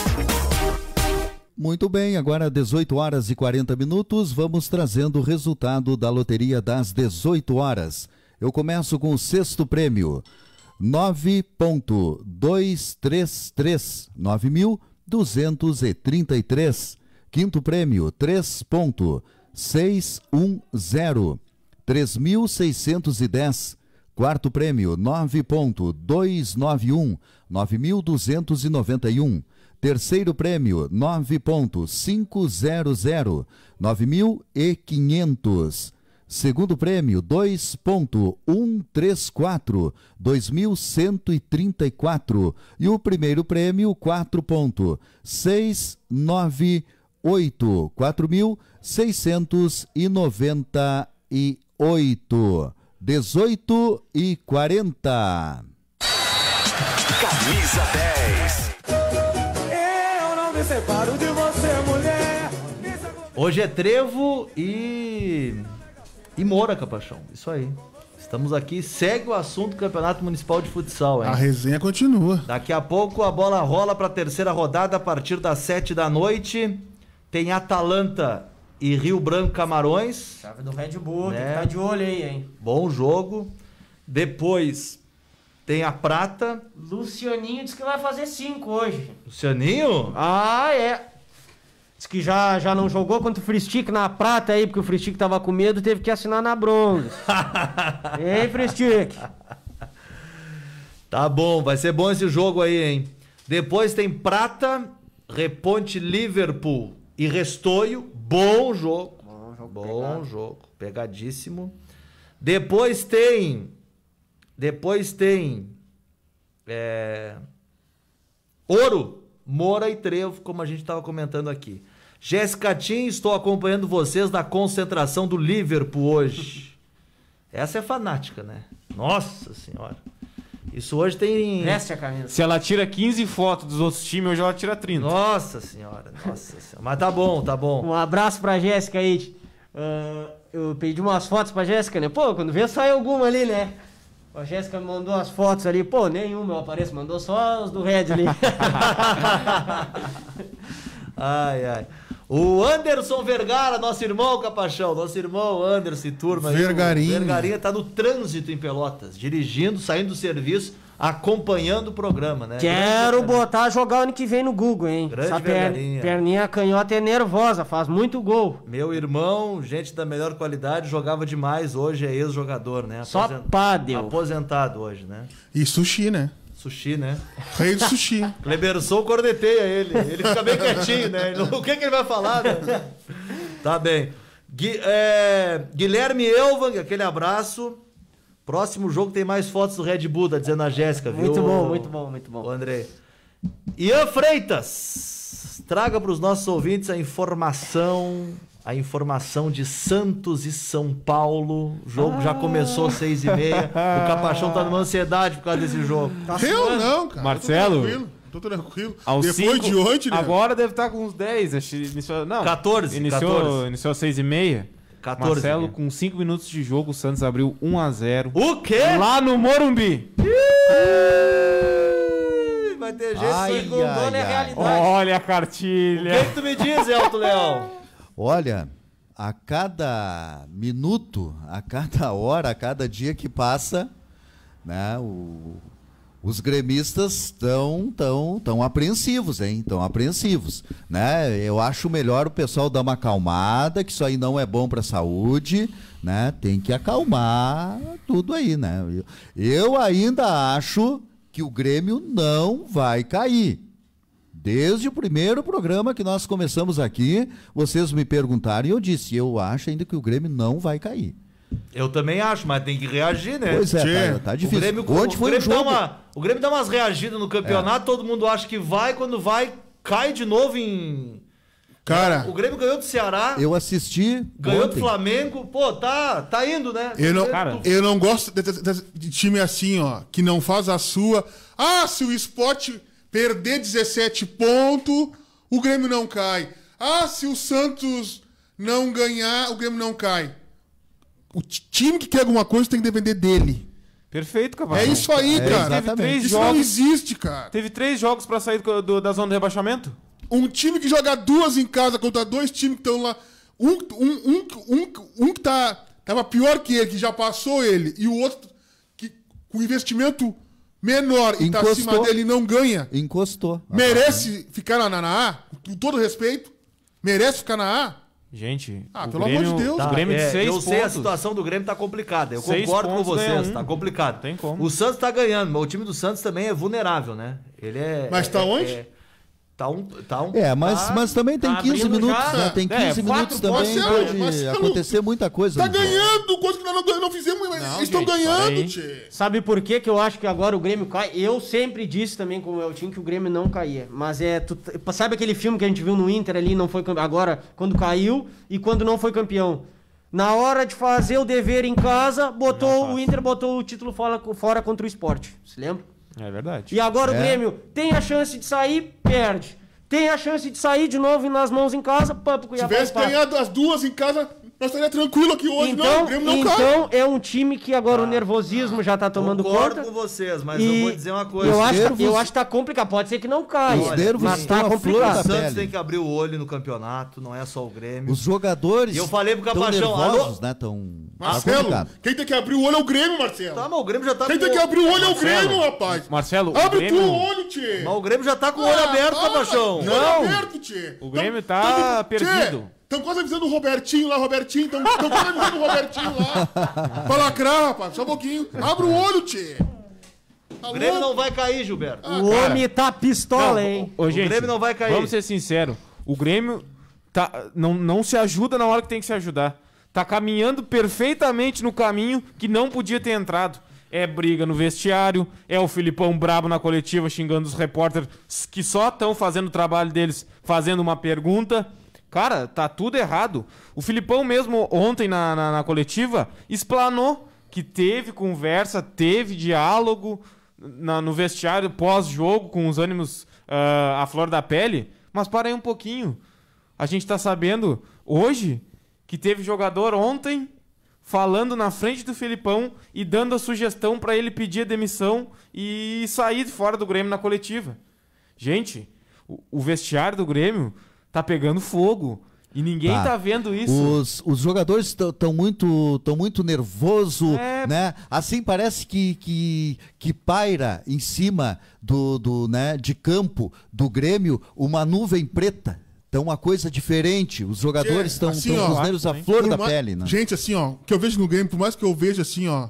Speaker 6: Muito bem, agora dezoito horas e quarenta minutos, vamos trazendo o resultado da loteria das dezoito horas. Eu começo com o sexto prêmio, nove ponto dois três três, nove mil duzentos e trinta e três. Quinto prêmio, três ponto seis um zero, três mil seiscentos e dez. Quarto prêmio, nove ponto dois nove um, nove mil duzentos e noventa e um. Terceiro prêmio, nove ponto cinco zero zero, nove mil e quinhentos. Segundo prêmio, dois ponto um três quatro, dois mil cento e trinta e quatro. E o primeiro prêmio, quatro ponto seis nove oito, quatro mil seiscentos e noventa e oito. dezoito e quarenta.
Speaker 8: Camisa dez.
Speaker 10: Eu não me separo de você, mulher.
Speaker 3: Hoje é Trevo e... E Moura, Capachão, isso aí. Estamos aqui, segue o assunto do Campeonato Municipal de Futsal, hein?
Speaker 4: A resenha continua.
Speaker 3: Daqui a pouco a bola rola para a terceira rodada a partir das sete da noite. Tem Atalanta e Rio Branco Camarões.
Speaker 5: Chave do Red Bull,
Speaker 3: né?
Speaker 5: tem que estar de olho aí, hein?
Speaker 3: Bom jogo. Depois tem a Prata.
Speaker 5: Lucianinho disse que vai fazer cinco hoje.
Speaker 3: Lucianinho?
Speaker 5: Ah, é. Diz que já, já não jogou contra o Free Stick na prata aí, porque o Free Stick tava com medo, teve que assinar na bronze. Ei, Free Stick.
Speaker 3: Tá bom, vai ser bom esse jogo aí, hein? Depois tem Prata, Reponte, Liverpool e Restoio. Bom jogo.
Speaker 5: Bom jogo.
Speaker 3: Bom
Speaker 5: pegado.
Speaker 3: jogo. Pegadíssimo. Depois tem... Depois tem... É... Ouro, Moura e Trevo, como a gente estava comentando aqui. Jéssica Tim, estou acompanhando vocês na concentração do Liverpool hoje. Essa é fanática, né? Nossa Senhora. Isso hoje tem...
Speaker 5: Veste a camisa.
Speaker 7: Se ela tira quinze fotos dos outros times, hoje ela tira trinta.
Speaker 3: Nossa Senhora, Nossa Senhora. Mas tá bom, tá bom.
Speaker 5: Um abraço pra Jéssica aí. Uh, eu pedi umas fotos pra Jéssica, né? Pô, quando vê, sai alguma ali, né? A Jéssica me mandou as fotos ali. Pô, nenhuma eu apareço. Mandou só os do Red ali.
Speaker 3: Ai, ai. O Anderson Vergara, nosso irmão, Capachão, nosso irmão Anderson e turma.
Speaker 4: Vergarinha.
Speaker 3: O Vergarinha tá no trânsito em Pelotas, dirigindo, saindo do serviço, acompanhando o programa, né?
Speaker 5: Quero
Speaker 3: Grande
Speaker 5: botar jogar ano que vem no Google, hein?
Speaker 3: Grande
Speaker 5: Essa per...
Speaker 3: Vergarinha.
Speaker 5: perninha canhota é nervosa, faz muito gol.
Speaker 3: Meu irmão, gente da melhor qualidade, jogava demais, hoje é ex-jogador, né?
Speaker 5: Só pádel.
Speaker 3: Aposentado hoje, né?
Speaker 4: E sushi, né?
Speaker 3: Sushi, né?
Speaker 4: Rei do sushi.
Speaker 3: Cleberson corneteia ele. Ele fica bem quietinho, né? O que, que ele vai falar, né? Tá bem. Gui, é, Guilherme Elvan, aquele abraço. Próximo jogo tem mais fotos do Red Bull, tá dizendo a Jéssica, viu?
Speaker 5: Muito bom, muito bom, muito bom.
Speaker 3: O André. Ian Freitas, traga para os nossos ouvintes a informação, a informação de Santos e São Paulo. O jogo ah. já começou às seis e meia. O Capachão tá numa ansiedade por causa desse jogo.
Speaker 4: Tá eu não, cara.
Speaker 7: Marcelo?
Speaker 4: Tô tranquilo.
Speaker 7: Aos
Speaker 4: Depois
Speaker 7: cinco,
Speaker 4: de ontem, né?
Speaker 7: Agora deve estar com uns dez. Iniciou, não,
Speaker 3: quatorze.
Speaker 7: Iniciou,
Speaker 3: quatorze.
Speaker 7: iniciou às seis e meia.
Speaker 3: quatorze.
Speaker 7: Marcelo, com cinco minutos de jogo, o Santos abriu um a zero.
Speaker 3: O quê?
Speaker 7: Lá no Morumbi.
Speaker 3: Vai ter jeito, ai, isso aí, ai, é realidade.
Speaker 7: Olha a cartilha.
Speaker 3: O que, que tu me diz, Elton Leão?
Speaker 6: Olha, a cada minuto, a cada hora, a cada dia que passa, né, o, os gremistas estão tão, tão apreensivos, hein? Estão apreensivos, né? Eu acho melhor o pessoal dar uma acalmada, que isso aí não é bom para a saúde, né? Tem que acalmar tudo aí, né? Eu, eu ainda acho que o Grêmio não vai cair. Desde o primeiro programa que nós começamos aqui, vocês me perguntaram e eu disse, eu acho ainda que o Grêmio não vai cair.
Speaker 3: Eu também acho, mas tem que reagir, né?
Speaker 6: Pois é, tá, tá difícil.
Speaker 3: O Grêmio,
Speaker 6: Onde
Speaker 3: o
Speaker 6: foi
Speaker 3: Grêmio
Speaker 6: o jogo?
Speaker 3: Dá uma, o Grêmio dá umas reagidas no campeonato, é. todo mundo acha que vai, quando vai, cai de novo em...
Speaker 4: Cara...
Speaker 3: O Grêmio ganhou do Ceará.
Speaker 6: Eu assisti
Speaker 3: Ganhou
Speaker 6: ontem.
Speaker 3: do Flamengo. Pô, tá, tá indo, né?
Speaker 4: Eu não,
Speaker 7: Cara,
Speaker 4: eu não gosto de, de, de time assim, ó, que não faz a sua... Ah, se o Sport perder dezessete pontos, o Grêmio não cai. Ah, se o Santos não ganhar, o Grêmio não cai. O time que quer alguma coisa tem que depender dele.
Speaker 7: Perfeito, Capachão.
Speaker 4: É isso aí,
Speaker 6: é,
Speaker 4: cara.
Speaker 7: Teve três
Speaker 4: isso
Speaker 7: jogos,
Speaker 4: não existe, cara.
Speaker 7: Teve três jogos pra sair do, do, da zona de rebaixamento?
Speaker 4: Um time que joga duas em casa contra dois times que estão lá. Um, um, um, um, um que tá, tava pior que ele, que já passou ele, e o outro que com investimento menor e
Speaker 6: Encostou.
Speaker 4: tá acima dele e não ganha.
Speaker 6: Encostou.
Speaker 4: Merece ah, ficar na, na A? Com todo respeito? Merece ficar na A?
Speaker 7: Gente,
Speaker 4: ah,
Speaker 7: o
Speaker 4: pelo
Speaker 7: Grêmio,
Speaker 4: amor de Deus.
Speaker 7: o Grêmio
Speaker 3: é,
Speaker 7: de seis
Speaker 3: eu
Speaker 7: pontos.
Speaker 3: sei, a situação do Grêmio tá complicada. Eu
Speaker 7: Seis
Speaker 3: concordo com
Speaker 7: pontos,
Speaker 3: vocês,
Speaker 7: um.
Speaker 3: tá complicado.
Speaker 7: Tem como.
Speaker 3: O Santos tá ganhando, mas o time do Santos também é vulnerável, né? Ele é...
Speaker 4: Mas tá
Speaker 3: é,
Speaker 4: onde?
Speaker 3: É, tá um... Tá um
Speaker 6: É, mas,
Speaker 3: tá,
Speaker 6: mas também tem
Speaker 3: tá
Speaker 6: quinze
Speaker 3: abrindo
Speaker 6: minutos,
Speaker 3: já.
Speaker 6: né? Tem quinze
Speaker 7: É,
Speaker 6: minutos também,
Speaker 4: Marcelo,
Speaker 6: pode
Speaker 4: Marcelo,
Speaker 6: acontecer muita coisa.
Speaker 4: Tá
Speaker 6: no jogo.
Speaker 4: ganhando, coisa que nós não, não fizemos, mas
Speaker 7: Não,
Speaker 4: eles estão
Speaker 7: gente, para
Speaker 4: ganhando,
Speaker 7: aí.
Speaker 4: tchê.
Speaker 5: Sabe por que que eu acho que agora o Grêmio cai? Eu sempre disse também, como é o time, que o Grêmio não caía. Mas é... Tu, sabe aquele filme que a gente viu no Inter ali, não foi campeão? Agora, quando caiu e quando não foi campeão? Na hora de fazer o dever em casa, botou o Inter botou o título fora, fora contra o Sport. Se lembra?
Speaker 7: É verdade.
Speaker 5: E agora
Speaker 6: É.
Speaker 5: o Grêmio tem a chance de sair, perde. Tem a chance de sair de novo nas mãos em casa, papo
Speaker 4: Se
Speaker 5: Cuiabá.
Speaker 4: tivesse
Speaker 5: empata.
Speaker 4: ganhado as duas em casa, nós estaríamos tranquilos aqui hoje. não,
Speaker 5: Então,
Speaker 4: o Grêmio não cai.
Speaker 5: então é um time que agora o nervosismo já tá tomando
Speaker 3: Concordo
Speaker 5: conta.
Speaker 3: com vocês, mas
Speaker 5: E
Speaker 3: eu vou dizer uma coisa.
Speaker 5: Eu acho,
Speaker 6: nervos-
Speaker 5: eu acho que tá complicado. Pode ser que não caia.
Speaker 6: Os
Speaker 3: Olha,
Speaker 6: nervos
Speaker 5: mas
Speaker 6: estão
Speaker 5: tá
Speaker 6: à flor
Speaker 5: complicado.
Speaker 3: O
Speaker 6: da
Speaker 3: Santos
Speaker 6: pele.
Speaker 3: tem que abrir o olho no campeonato, não é só o Grêmio.
Speaker 6: Os jogadores
Speaker 3: E eu falei pro
Speaker 6: tão
Speaker 3: Capachão,
Speaker 6: nervosos,
Speaker 3: alô?
Speaker 6: né? Tão, tá
Speaker 4: Marcelo,
Speaker 6: complicado.
Speaker 4: quem tem que abrir o olho é o Grêmio, Marcelo.
Speaker 3: Tá, mas o Grêmio já tá
Speaker 4: Quem
Speaker 3: com...
Speaker 4: tem que abrir o olho é o
Speaker 7: Marcelo,
Speaker 4: Grêmio, rapaz.
Speaker 7: Marcelo, o
Speaker 4: Abre
Speaker 7: Grêmio-
Speaker 4: tu o olho, tchê.
Speaker 3: Mas o Grêmio já tá com o olho
Speaker 4: Ah,
Speaker 3: aberto,
Speaker 4: para,
Speaker 3: Capachão.
Speaker 4: olho
Speaker 7: Não.
Speaker 4: aberto, tchê.
Speaker 7: O Grêmio
Speaker 4: Tão-
Speaker 7: tá
Speaker 4: tão-
Speaker 7: perdido.
Speaker 4: Estão quase avisando o Robertinho lá, Robertinho. Estão quase avisando o Robertinho lá. Pra lacrar, rapaz. Só um pouquinho. Abre o olho, tchê. Tá
Speaker 3: O Grêmio
Speaker 4: louco?
Speaker 3: não vai cair, Gilberto.
Speaker 5: O homem tá pistola, hein?
Speaker 7: Ô, gente,
Speaker 3: Grêmio não vai cair.
Speaker 7: Vamos ser sinceros. O Grêmio tá, não, não se ajuda na hora que tem que se ajudar. Tá caminhando perfeitamente no caminho que não podia ter entrado. É briga no vestiário, é o Filipão brabo na coletiva xingando os repórteres que só estão fazendo o trabalho deles, fazendo uma pergunta. Cara, tá tudo errado. O Filipão mesmo, ontem na, na, na coletiva, explanou que teve conversa, teve diálogo na, no vestiário pós-jogo, com os ânimos uh, à flor da pele. Mas para aí um pouquinho. A gente tá sabendo hoje que teve jogador ontem falando na frente do Filipão e dando a sugestão para ele pedir a demissão e sair fora do Grêmio na coletiva. Gente, o, o vestiário do Grêmio tá pegando fogo. E ninguém tá,
Speaker 6: Tá.
Speaker 7: vendo isso.
Speaker 6: Os, os jogadores estão muito, tão muito nervosos,
Speaker 7: É.
Speaker 6: né? Assim parece que, que, que paira em cima do, do, né, de campo do Grêmio uma nuvem preta. Então uma coisa diferente. Os jogadores estão
Speaker 4: assim,
Speaker 6: com
Speaker 4: ó,
Speaker 6: os nervos à
Speaker 7: hein?
Speaker 6: flor
Speaker 4: Por
Speaker 6: da
Speaker 4: mais-
Speaker 6: pele, né?
Speaker 4: Gente, assim, ó, o que eu vejo no Grêmio, por mais que eu veja assim, ó,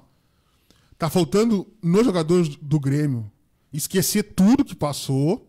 Speaker 4: tá faltando nos jogadores do Grêmio esquecer tudo que passou,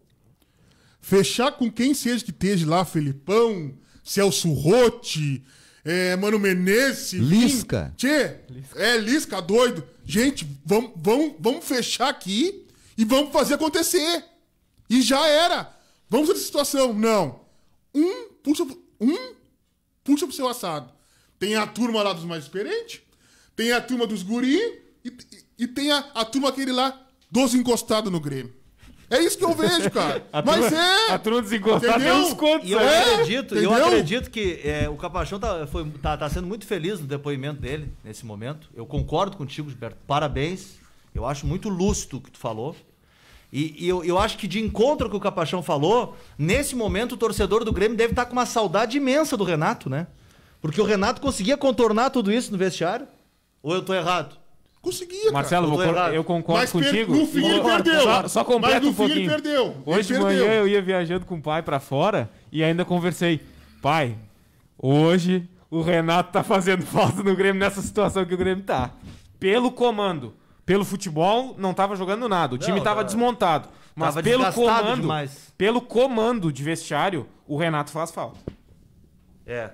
Speaker 4: fechar com quem seja que esteja lá, Felipão, Celso Rotti, é, Mano Menezes, enfim.
Speaker 6: Lisca.
Speaker 4: Tchê, é, Lisca doido. Gente, vamos, vamos, vamos fechar aqui e vamos fazer acontecer. E já era. Vamos nessa situação. Não. Um puxa, um puxa pro seu assado. Tem a turma lá dos mais experientes, tem a turma dos guri e, e, e tem a, a turma aquele lá dos encostados no Grêmio. É isso que eu vejo, cara.
Speaker 7: A
Speaker 4: Mas
Speaker 7: turma,
Speaker 4: é...
Speaker 7: A turma desencostada tem uns contos.
Speaker 3: E eu
Speaker 4: É,
Speaker 3: acredito, eu
Speaker 4: entendeu?
Speaker 3: acredito que é, o Capachão tá, foi, tá, tá sendo muito feliz no depoimento dele, nesse momento. Eu concordo contigo, Gilberto. Parabéns. Eu acho muito lúcido o que tu falou. E, e eu, eu acho que de encontro que o Capachão falou, nesse momento o torcedor do Grêmio deve estar com uma saudade imensa do Renato, né? Porque o Renato conseguia contornar tudo isso no vestiário. Ou eu tô errado?
Speaker 4: Conseguia,
Speaker 7: Marcelo,
Speaker 4: cara.
Speaker 7: vou
Speaker 3: Eu tô
Speaker 7: cor-
Speaker 3: errado.
Speaker 7: eu concordo
Speaker 4: Mas per-
Speaker 7: contigo.
Speaker 4: no fim ele
Speaker 7: Vou-
Speaker 4: perdeu.
Speaker 7: Só, só completa
Speaker 4: Mas no
Speaker 7: um
Speaker 4: fim ele
Speaker 7: pouquinho.
Speaker 4: perdeu. Ele
Speaker 7: Hoje de
Speaker 4: perdeu.
Speaker 7: manhã eu ia viajando com o pai pra fora e ainda conversei. Pai, hoje o Renato tá fazendo falta no Grêmio nessa situação que o Grêmio tá. Pelo comando. Pelo futebol, não tava jogando nada. O time
Speaker 3: Não,
Speaker 7: tava
Speaker 3: tava-
Speaker 7: desmontado. Mas
Speaker 3: tava
Speaker 7: pelo
Speaker 3: desgastado
Speaker 7: comando,
Speaker 3: demais.
Speaker 7: pelo comando de vestiário, o Renato faz falta.
Speaker 3: É.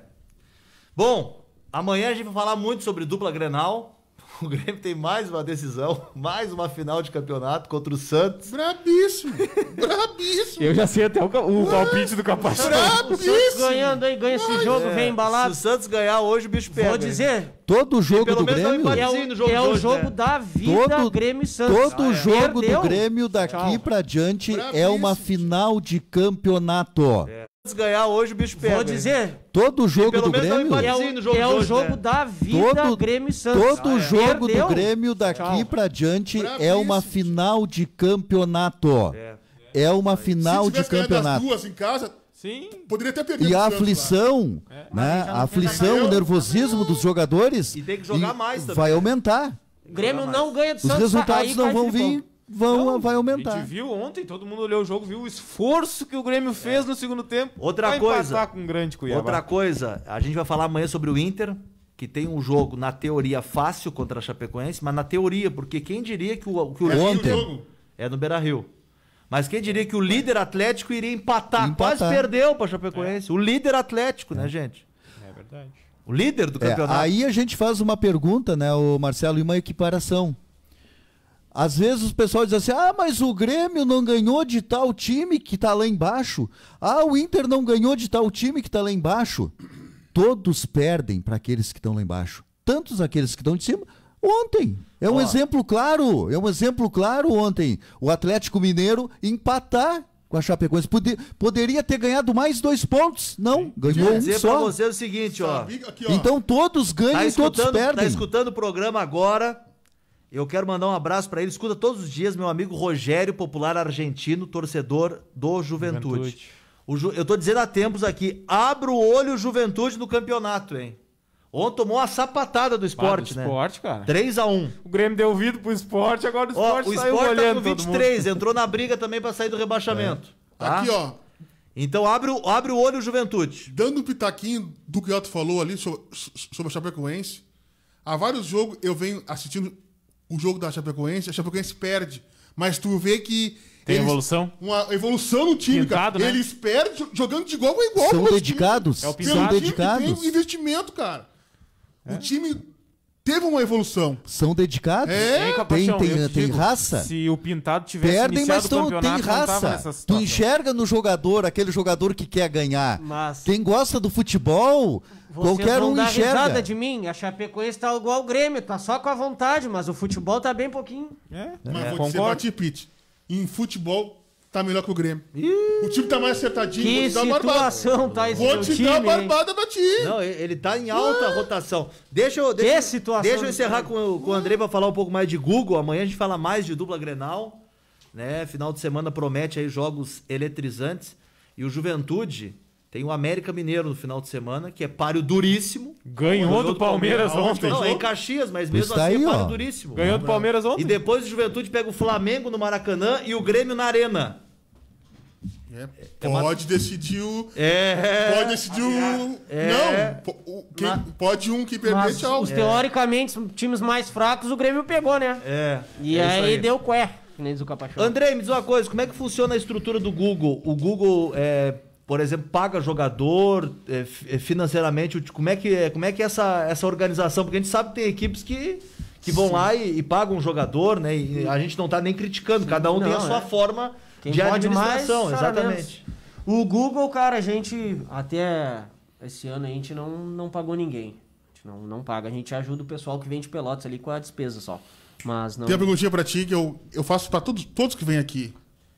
Speaker 3: Bom, amanhã a gente vai falar muito sobre dupla Grenal. O Grêmio tem mais uma decisão, mais uma final de campeonato contra o Santos.
Speaker 4: Brabíssimo. Brabíssimo.
Speaker 7: Eu já sei até o, ca- o palpite do Capachão.
Speaker 5: O Santos ganhando aí, ganha esse jogo,
Speaker 3: É,
Speaker 5: vem
Speaker 3: se
Speaker 5: embalado.
Speaker 3: o Santos ganhar hoje, o bicho pega.
Speaker 5: Vou
Speaker 3: hein?
Speaker 5: dizer,
Speaker 6: Todo jogo
Speaker 3: pelo
Speaker 6: do
Speaker 3: menos dá um
Speaker 6: Grêmio...
Speaker 5: é
Speaker 3: empatezinho
Speaker 5: o,
Speaker 3: no jogo
Speaker 5: é
Speaker 3: de
Speaker 5: o
Speaker 3: hoje,
Speaker 5: jogo
Speaker 3: né?
Speaker 5: da vida,
Speaker 6: Todo-
Speaker 5: Grêmio e Santos.
Speaker 6: Todo
Speaker 5: Ah, é.
Speaker 6: jogo
Speaker 5: Perdeu.
Speaker 6: do Grêmio daqui
Speaker 5: Tchau.
Speaker 6: pra diante é
Speaker 4: Bravíssimo.
Speaker 6: uma final de campeonato.
Speaker 3: Se ganhar hoje, o bicho pega.
Speaker 5: Vou
Speaker 3: hein?
Speaker 5: dizer,
Speaker 6: Todo jogo
Speaker 3: pelo
Speaker 6: do
Speaker 3: menos dá um
Speaker 6: Grêmio...
Speaker 3: empate.
Speaker 5: é
Speaker 3: Sim, no
Speaker 5: o,
Speaker 3: jogo
Speaker 5: é
Speaker 3: de
Speaker 5: o
Speaker 3: hoje,
Speaker 5: jogo
Speaker 3: né?
Speaker 5: da vida,
Speaker 6: Todo-
Speaker 5: Grêmio e Santos.
Speaker 6: Todo
Speaker 5: Ah, é.
Speaker 6: jogo
Speaker 5: Perdeu.
Speaker 6: do Grêmio daqui
Speaker 5: Tchau.
Speaker 6: pra diante é
Speaker 4: Bravíssimo.
Speaker 6: uma final de campeonato.
Speaker 3: É.
Speaker 6: É uma
Speaker 4: Se
Speaker 6: final de
Speaker 4: tivesse ganhado as
Speaker 6: campeonato.
Speaker 4: duas em casa,
Speaker 7: Sim.
Speaker 4: poderia até perder.
Speaker 6: E a
Speaker 4: pro Santos lá.
Speaker 6: aflição, né? A aflição, o nervosismo dos jogadores
Speaker 3: E tem que jogar
Speaker 6: e
Speaker 3: mais também.
Speaker 6: vai aumentar.
Speaker 5: O Grêmio não ganha do
Speaker 6: Os
Speaker 5: Santos.
Speaker 6: resultados
Speaker 5: aí
Speaker 6: não
Speaker 5: cai
Speaker 6: vão
Speaker 5: de
Speaker 6: vir,
Speaker 5: ponto.
Speaker 6: vão, vai
Speaker 7: A
Speaker 6: aumentar.
Speaker 7: gente viu ontem, todo mundo olhou o jogo, viu o esforço que o Grêmio fez no segundo tempo.
Speaker 3: Outra
Speaker 7: pra
Speaker 3: coisa.
Speaker 7: empatar com um grande Cuiabá.
Speaker 3: Outra coisa, a gente vai falar amanhã sobre o Inter, que tem um jogo, na teoria, fácil contra a Chapecoense, mas na teoria, porque quem diria que o, que o
Speaker 4: É assim o
Speaker 6: Ontem.
Speaker 4: jogo.
Speaker 3: é no Beira-Rio. Mas quem diria que o líder Atlético iria empatar?
Speaker 6: Empatar.
Speaker 3: Quase perdeu pra Chapecoense. O líder Atlético, né, gente?
Speaker 7: É verdade.
Speaker 3: O líder do
Speaker 6: É,
Speaker 3: campeonato.
Speaker 6: aí a gente faz uma pergunta, né, o Marcelo, e uma equiparação. Às vezes o pessoal diz assim, ah, mas o Grêmio não ganhou de tal time que tá lá embaixo. Ah, o Inter não ganhou de tal time que tá lá embaixo. Todos perdem para aqueles que estão lá embaixo. Tantos aqueles que estão de cima. Ontem, é um
Speaker 3: Ó.
Speaker 6: exemplo claro, é um exemplo claro ontem. O Atlético Mineiro empatar com a Chapecoense. Pode- poderia ter ganhado mais dois pontos. Não, ganhou
Speaker 3: Vou
Speaker 6: um
Speaker 3: dizer pra
Speaker 6: só.
Speaker 3: você o seguinte, ó.
Speaker 4: Sabia- aqui, ó.
Speaker 6: Então todos ganham
Speaker 3: Tá
Speaker 6: e todos
Speaker 3: escutando,
Speaker 6: perdem.
Speaker 3: tá escutando o programa agora. Eu quero mandar um abraço pra ele. Escuta todos os dias, meu amigo Rogério, popular argentino, torcedor do Juventude.
Speaker 7: Juventude.
Speaker 3: O Ju- Eu tô dizendo há tempos aqui, abra o olho Juventude no campeonato, hein? Ontem tomou uma sapatada do esporte,
Speaker 7: do
Speaker 3: né?
Speaker 7: esporte, cara.
Speaker 3: três a um.
Speaker 7: O Grêmio deu ouvido pro esporte, agora o
Speaker 3: Ó,
Speaker 7: esporte
Speaker 3: o
Speaker 7: saiu
Speaker 3: Sport tá
Speaker 7: olhando
Speaker 3: com
Speaker 7: todo
Speaker 3: vinte e
Speaker 7: mundo.
Speaker 3: três, entrou na briga também pra sair do rebaixamento. tá?
Speaker 4: Aqui, ó.
Speaker 3: Então abre o, abre o olho Juventude.
Speaker 4: Dando um pitaquinho do que o Otto falou ali sobre, sobre a Chapecoense. Há vários jogos eu venho assistindo o jogo da Chapecoense, a Chapecoense perde. Mas tu vê que.
Speaker 7: Tem
Speaker 4: eles-
Speaker 7: evolução?
Speaker 4: Uma evolução no time,
Speaker 7: Pintado,
Speaker 4: cara.
Speaker 7: né?
Speaker 4: Eles perdem jo- jogando de igual a igual.
Speaker 6: São
Speaker 4: com os
Speaker 6: dedicados,
Speaker 4: times.
Speaker 7: É o
Speaker 4: Pelo
Speaker 6: são
Speaker 4: time que
Speaker 6: dedicados.
Speaker 4: Tem investimento, cara. O time teve uma evolução.
Speaker 6: São dedicados.
Speaker 4: É.
Speaker 7: Hein,
Speaker 6: Tem,
Speaker 7: Capachão?
Speaker 6: tem,
Speaker 7: Eu te
Speaker 6: tem
Speaker 7: digo,
Speaker 6: raça.
Speaker 7: Se o Pintado tivesse
Speaker 6: Perdem,
Speaker 7: iniciado
Speaker 6: mas
Speaker 7: o
Speaker 6: tão,
Speaker 7: campeonato,
Speaker 6: tem
Speaker 7: não tava nessa
Speaker 6: raça. Tu
Speaker 7: situação.
Speaker 6: enxerga no jogador, aquele jogador que quer ganhar.
Speaker 5: Mas
Speaker 6: Quem gosta do futebol,
Speaker 5: vocês
Speaker 6: qualquer
Speaker 5: vão
Speaker 6: um
Speaker 5: dar risada
Speaker 6: enxerga.
Speaker 5: de mim. A Chapecoense tá igual o Grêmio, tá só com a vontade, mas o futebol tá bem pouquinho.
Speaker 7: É,
Speaker 4: Mas
Speaker 7: é,
Speaker 4: vou dizer,
Speaker 7: concordo.
Speaker 4: bate e pite. Em futebol, tá melhor que o Grêmio. O time tá mais acertadinho.
Speaker 5: Que
Speaker 4: vou te dar uma barbada.
Speaker 5: situação tá esse
Speaker 4: Vou
Speaker 5: meu
Speaker 4: te
Speaker 5: time,
Speaker 4: dar uma
Speaker 5: hein?
Speaker 4: barbada pra ti.
Speaker 3: Não, ele ele tá em alta rotação. Deixa eu, deixa,
Speaker 5: Que
Speaker 3: eu-
Speaker 5: situação
Speaker 3: deixa eu
Speaker 5: do
Speaker 3: encerrar
Speaker 5: time.
Speaker 3: com, o- com o André pra falar um pouco mais de Google. Amanhã a gente fala mais de dupla Grenal. Né? Final de semana promete aí jogos eletrizantes. E o Juventude tem o América Mineiro no final de semana, que é páreo duríssimo.
Speaker 7: Ganhou
Speaker 3: O jogo
Speaker 7: do Palmeiras ontem.
Speaker 3: Não, é em Caxias, mas mesmo
Speaker 6: Está
Speaker 3: assim
Speaker 6: aí,
Speaker 3: é páreo
Speaker 6: ó.
Speaker 3: duríssimo.
Speaker 7: Ganhou do Palmeiras ontem.
Speaker 3: E depois o Juventude pega o Flamengo no Maracanã e o Grêmio na Arena.
Speaker 4: É, pode decidir o.
Speaker 3: É.
Speaker 4: Pode decidir o.
Speaker 3: É.
Speaker 4: Não. po- o- quem-
Speaker 3: Ma-
Speaker 4: pode um que perder,
Speaker 5: Mas
Speaker 4: tchau.
Speaker 5: os teoricamente os times mais fracos o Grêmio pegou, né?
Speaker 3: É.
Speaker 5: E
Speaker 3: é isso
Speaker 5: aí, deu cué, que nem diz o Capachão.
Speaker 3: Andrei, me diz uma coisa, como é que funciona a estrutura do Google? O Google, é, por exemplo, paga jogador é, fi- é, financeiramente? o- Como é que é, como é, que é essa, essa organização? Porque a gente sabe que tem equipes que, que vão lá e, e pagam um jogador, né? E a gente não tá nem criticando, cada um tem a
Speaker 5: Não,
Speaker 3: sua
Speaker 5: é.
Speaker 3: forma
Speaker 5: Quem
Speaker 3: de
Speaker 5: pode
Speaker 3: administração,
Speaker 5: mais, chora
Speaker 3: exatamente.
Speaker 5: menos. O Google, cara, a gente até esse ano a gente não, não pagou ninguém. A gente não, não paga. A gente ajuda o pessoal que vem de Pelotas ali com a despesa só. Mas não...
Speaker 4: Tem uma perguntinha pra ti que eu, eu faço pra todos, todos que vêm aqui.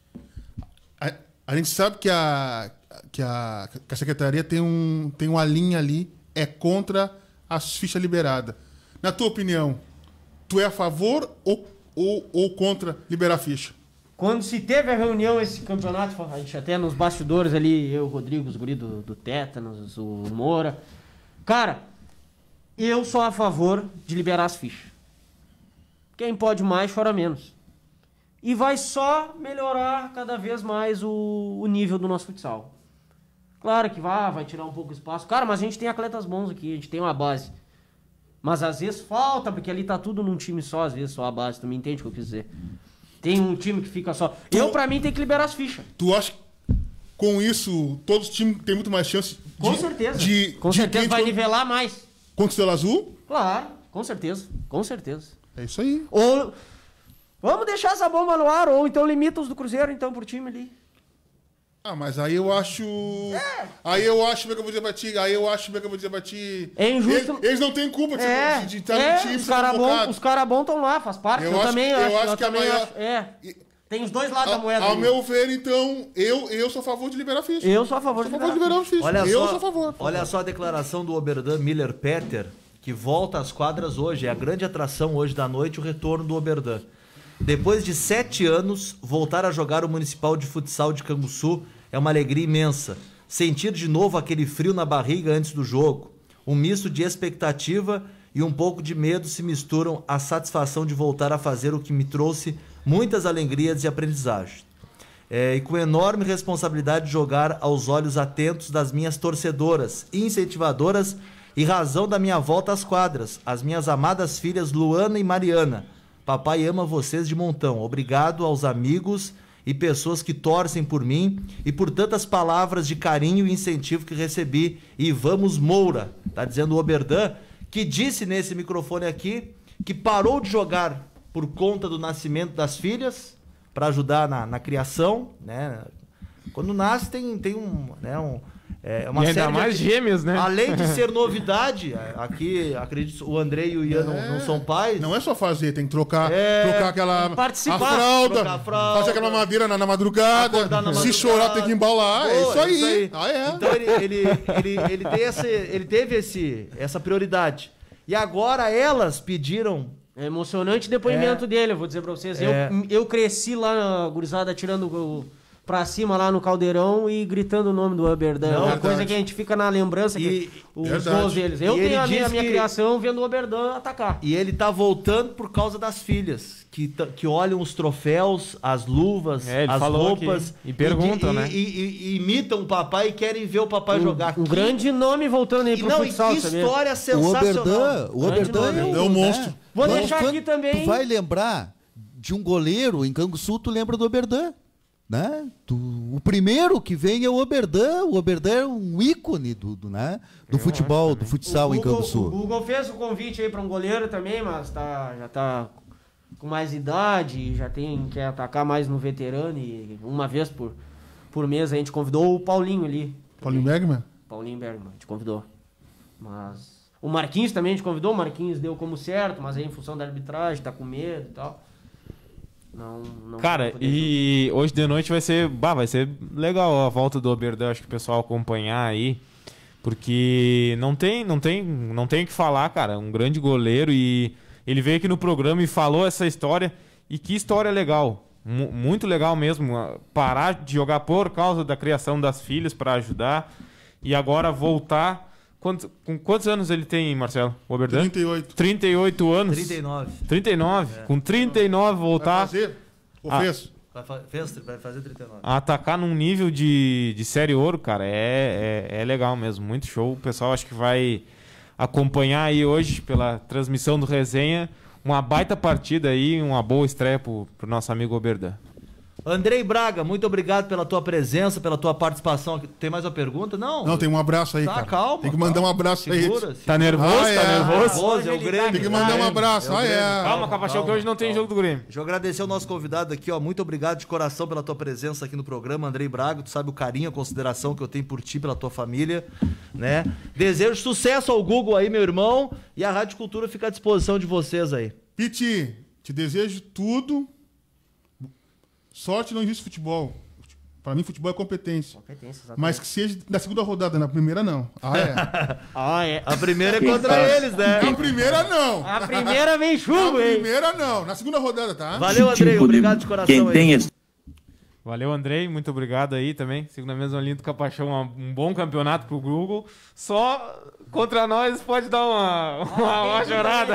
Speaker 4: A, a gente sabe que a, que, a, que a secretaria tem, um, tem uma linha ali, é contra as fichas liberadas. Na tua opinião, tu é a favor ou, ou, ou contra liberar ficha?
Speaker 5: Quando se teve a reunião, esse campeonato, a gente até nos bastidores ali, eu, o Rodrigo, os guri do, do Tétanos, o Moura. Cara, eu sou a favor de liberar as fichas. Quem pode mais, chora menos. E vai só melhorar cada vez mais o, o nível do nosso futsal. Claro que vai, vai tirar um pouco de espaço. Cara, mas a gente tem atletas bons aqui, a gente tem uma base. Mas às vezes falta, porque ali tá tudo num time só, às vezes só a base. Tu me entende o que eu quis dizer? Tem um time que fica só... Tu, eu, pra mim, tem que liberar as fichas.
Speaker 4: Tu acha que com isso todos os times têm muito mais chance de...
Speaker 5: Com certeza.
Speaker 4: De,
Speaker 5: com
Speaker 4: de
Speaker 5: certeza vai
Speaker 4: contra,
Speaker 5: nivelar mais.
Speaker 4: Contra o Estrela Azul?
Speaker 5: Claro, com certeza. Com certeza.
Speaker 4: É isso aí.
Speaker 5: Ou... Vamos deixar essa bomba no ar, ou então limita os do Cruzeiro, então, por time ali.
Speaker 4: Ah, mas aí eu acho... É. Aí eu acho, como é que eu vou dizer pra ti? Aí eu acho, como é que eu vou dizer pra ti?
Speaker 5: É injusto.
Speaker 4: Eles, eles não têm culpa de,
Speaker 5: é.
Speaker 4: de, de estar
Speaker 5: é.
Speaker 4: no time.
Speaker 5: Os caras bons cara bom estão lá, faz parte. Eu, eu acho, também
Speaker 4: eu
Speaker 5: acho.
Speaker 4: acho
Speaker 5: eu
Speaker 4: que
Speaker 5: também
Speaker 4: a maior...
Speaker 5: acho. É. Tem os dois lados
Speaker 4: a,
Speaker 5: da moeda.
Speaker 4: Ao
Speaker 5: ali.
Speaker 4: meu ver, então, eu, eu sou a favor de liberar ficha.
Speaker 5: Eu sou a favor,
Speaker 4: sou
Speaker 5: de,
Speaker 4: a favor
Speaker 5: liberar
Speaker 4: de liberar ficha.
Speaker 3: Olha
Speaker 4: eu
Speaker 3: só,
Speaker 4: sou a favor.
Speaker 3: Olha só a declaração do Oberdan Miller Peter, que volta às quadras hoje. É a grande atração hoje da noite, o retorno do Oberdan. Depois de sete anos, voltar a jogar o Municipal de Futsal de Canguçu é uma alegria imensa. Sentir de novo aquele frio na barriga antes do jogo. Um misto de expectativa e um pouco de medo se misturam à satisfação de voltar a fazer o que me trouxe muitas alegrias e aprendizagem. É, e com enorme responsabilidade de jogar aos olhos atentos das minhas torcedoras, incentivadoras e razão da minha volta às quadras, as minhas amadas filhas Luana e Mariana. Papai ama vocês de montão. Obrigado aos amigos e pessoas que torcem por mim e por tantas palavras de carinho e incentivo que recebi. E vamos Moura, tá dizendo o Oberdan, que disse nesse microfone aqui que parou de jogar por conta do nascimento das filhas, para ajudar na, na criação, né? Quando nasce tem, tem um, né, um é uma
Speaker 7: e ainda
Speaker 3: série
Speaker 7: mais
Speaker 3: de,
Speaker 7: gêmeos, né?
Speaker 3: Além de ser novidade, aqui acredito o André e o Ian é, não, não são pais.
Speaker 4: Não é só fazer, tem que trocar,
Speaker 3: é,
Speaker 4: trocar aquela
Speaker 5: participar,
Speaker 4: a fralda,
Speaker 3: a fralda,
Speaker 4: fazer aquela madeira na, na madrugada, na madrugada, se chorar tem que embalar, Pô, é, isso é isso aí. Ah, é.
Speaker 3: Então ele, ele, ele, ele, tem esse, ele teve esse, essa prioridade. E agora elas pediram...
Speaker 5: É emocionante o depoimento
Speaker 3: é.
Speaker 5: dele, eu vou dizer pra vocês.
Speaker 3: É.
Speaker 5: Eu, eu cresci lá, gurizada, tirando o, pra cima lá no Caldeirão e gritando o nome do Oberdan. É uma verdade. Coisa que a gente fica na lembrança, e, que os verdade. gols deles. Eu e tenho a minha, minha que... criação vendo o Oberdan atacar.
Speaker 3: E ele tá voltando por causa das filhas, que, que olham os troféus, as luvas,
Speaker 7: é,
Speaker 3: as roupas.
Speaker 7: Aqui. E perguntam,
Speaker 3: e,
Speaker 7: né?
Speaker 3: E, e, e imitam o papai e querem ver o papai
Speaker 5: um,
Speaker 3: jogar.
Speaker 5: Um
Speaker 3: que...
Speaker 5: grande nome voltando aí pro
Speaker 3: não,
Speaker 5: futsal,
Speaker 3: que história sensacional.
Speaker 6: O Oberdan é
Speaker 4: um monstro.
Speaker 5: Vou
Speaker 6: Quando,
Speaker 5: deixar aqui também.
Speaker 6: Tu vai lembrar de um goleiro em Canguçu, tu lembra do Oberdan, né? Tu, o primeiro que vem é o Oberdan. O Oberdan é um ícone do, do, né? do futebol, do futsal
Speaker 5: o
Speaker 6: em
Speaker 5: Google,
Speaker 6: Canguçu.
Speaker 5: O Google fez o convite aí para um goleiro também, mas tá, já tá com mais idade, já tem quer atacar mais no veterano e uma vez por, por mês a gente convidou o Paulinho ali.
Speaker 4: Paulinho Bergman?
Speaker 5: Paulinho Bergman, a gente convidou. Mas o Marquinhos também a gente convidou, o Marquinhos deu como certo, mas aí em função da arbitragem, tá com medo e tal. Não, não
Speaker 7: Cara, e jogar. Hoje de noite vai ser, bah, vai ser legal a volta do Oberdan, acho que o pessoal acompanhar aí, porque não tem, não tem, não tem o que falar, cara, um grande goleiro e ele veio aqui no programa e falou essa história, e que história legal, M- muito legal mesmo, parar de jogar por causa da criação das filhas para ajudar e agora voltar. Quantos, com quantos anos ele tem, Marcelo? O Oberdan?
Speaker 4: trinta e oito.
Speaker 7: trinta e oito anos.
Speaker 3: trinta e nove.
Speaker 7: trinta e nove. É. Com trinta e nove voltar...
Speaker 4: Vai fazer? Ou
Speaker 7: ah,
Speaker 4: fez?
Speaker 3: Vai, fa fez, vai fazer trinta e nove.
Speaker 7: Atacar num nível de, de série ouro, cara, é, é, é legal mesmo. Muito show. O pessoal acho que vai acompanhar aí hoje pela transmissão do Resenha. Uma baita partida aí, uma boa estreia pro, pro nosso amigo Oberdan.
Speaker 3: Andrei Braga, muito obrigado pela tua presença, pela tua participação. Tem mais uma pergunta? Não?
Speaker 4: Não, tem um abraço aí,
Speaker 3: Tá,
Speaker 4: cara.
Speaker 3: calma,
Speaker 4: Tem que mandar
Speaker 3: calma.
Speaker 4: um abraço
Speaker 3: Segura,
Speaker 4: aí.
Speaker 3: segura.
Speaker 7: Tá nervoso?
Speaker 4: Ah,
Speaker 7: Tá
Speaker 4: é.
Speaker 7: nervoso?
Speaker 3: Hoje é o Grêmio.
Speaker 4: Tem que mandar um abraço.
Speaker 3: É o
Speaker 4: Ah, é.
Speaker 3: Grêmio.
Speaker 7: Calma, Capachão, que hoje não tem jogo do Grêmio.
Speaker 3: Deixa eu agradecer o nosso convidado aqui, ó. Muito obrigado de coração pela tua presença aqui no programa, Andrei Braga. Tu sabe o carinho, a consideração que eu tenho por ti, pela tua família, né? Desejo sucesso ao Google aí, meu irmão. E a Rádio Cultura fica à disposição de vocês aí.
Speaker 4: Piti, te desejo tudo. Sorte não existe futebol. Pra mim, futebol é competência.
Speaker 5: Competência, exatamente.
Speaker 4: Mas que seja na segunda rodada, na primeira não. Ah, é.
Speaker 5: Ah, é.
Speaker 3: A primeira é contra eles, né?
Speaker 4: Na primeira não.
Speaker 5: A primeira vem
Speaker 4: Na
Speaker 5: chumbo, hein?
Speaker 4: primeira não. Na segunda rodada, tá?
Speaker 3: Valeu, Andrei. Obrigado de coração aí.
Speaker 7: Valeu, Andrei. Muito obrigado aí também. Sigo na mesma linha do Capachão. uma- Um bom campeonato pro Google. Só contra nós pode dar uma, uma, uma chorada.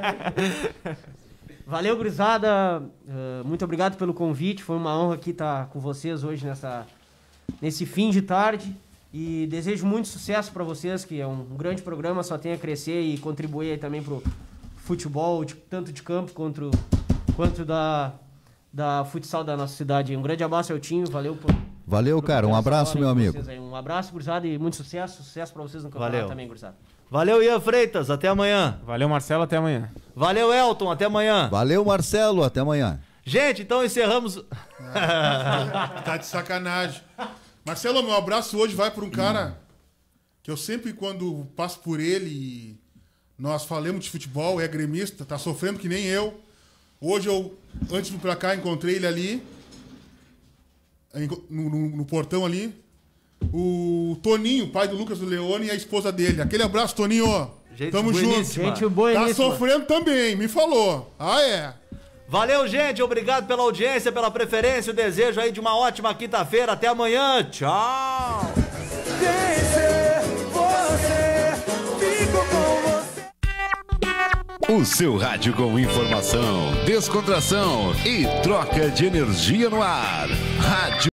Speaker 5: Valeu, gurizada. Uh, muito obrigado pelo convite. Foi uma honra aqui estar com vocês hoje nessa, nesse fim de tarde. E desejo muito sucesso para vocês, que é um grande programa, só tem a crescer e contribuir aí também pro futebol, de- tanto de campo quanto, quanto da, da futsal da nossa cidade. Um grande abraço, Eltinho. Valeu por.
Speaker 6: Valeu,
Speaker 5: por
Speaker 6: cara. Um
Speaker 5: essa
Speaker 6: abraço,
Speaker 5: hora
Speaker 6: meu
Speaker 5: aí com
Speaker 6: amigo.
Speaker 5: vocês aí. Um abraço, gurizada, e muito sucesso. Sucesso para vocês no campeonato
Speaker 3: Valeu.
Speaker 5: também, gurizada.
Speaker 3: Valeu, Ian Freitas. Até amanhã.
Speaker 7: Valeu, Marcelo. Até amanhã.
Speaker 3: Valeu, Elton. Até amanhã.
Speaker 6: Valeu, Marcelo. Até amanhã.
Speaker 3: Gente, então encerramos.
Speaker 4: Tá de sacanagem. Marcelo, meu abraço hoje vai para um cara que eu sempre, quando passo por ele e nós falamos de futebol, é gremista, tá sofrendo que nem eu. Hoje eu, antes de vir pra cá, encontrei ele ali, no, no- no portão ali. O Toninho, pai do Lucas do Leone, e a esposa dele. Aquele abraço, Toninho.
Speaker 3: Gente
Speaker 4: Tamo junto.
Speaker 3: bueníssima.
Speaker 5: Gente
Speaker 4: Tá
Speaker 5: boníssima.
Speaker 4: sofrendo também, me falou. Ah, é.
Speaker 3: Valeu, gente. Obrigado pela audiência, pela preferência. O desejo aí de uma ótima quinta-feira. Até amanhã. Tchau.
Speaker 10: Vencer você, fico com você.
Speaker 11: O seu rádio com informação, descontração e troca de energia no ar. Rádio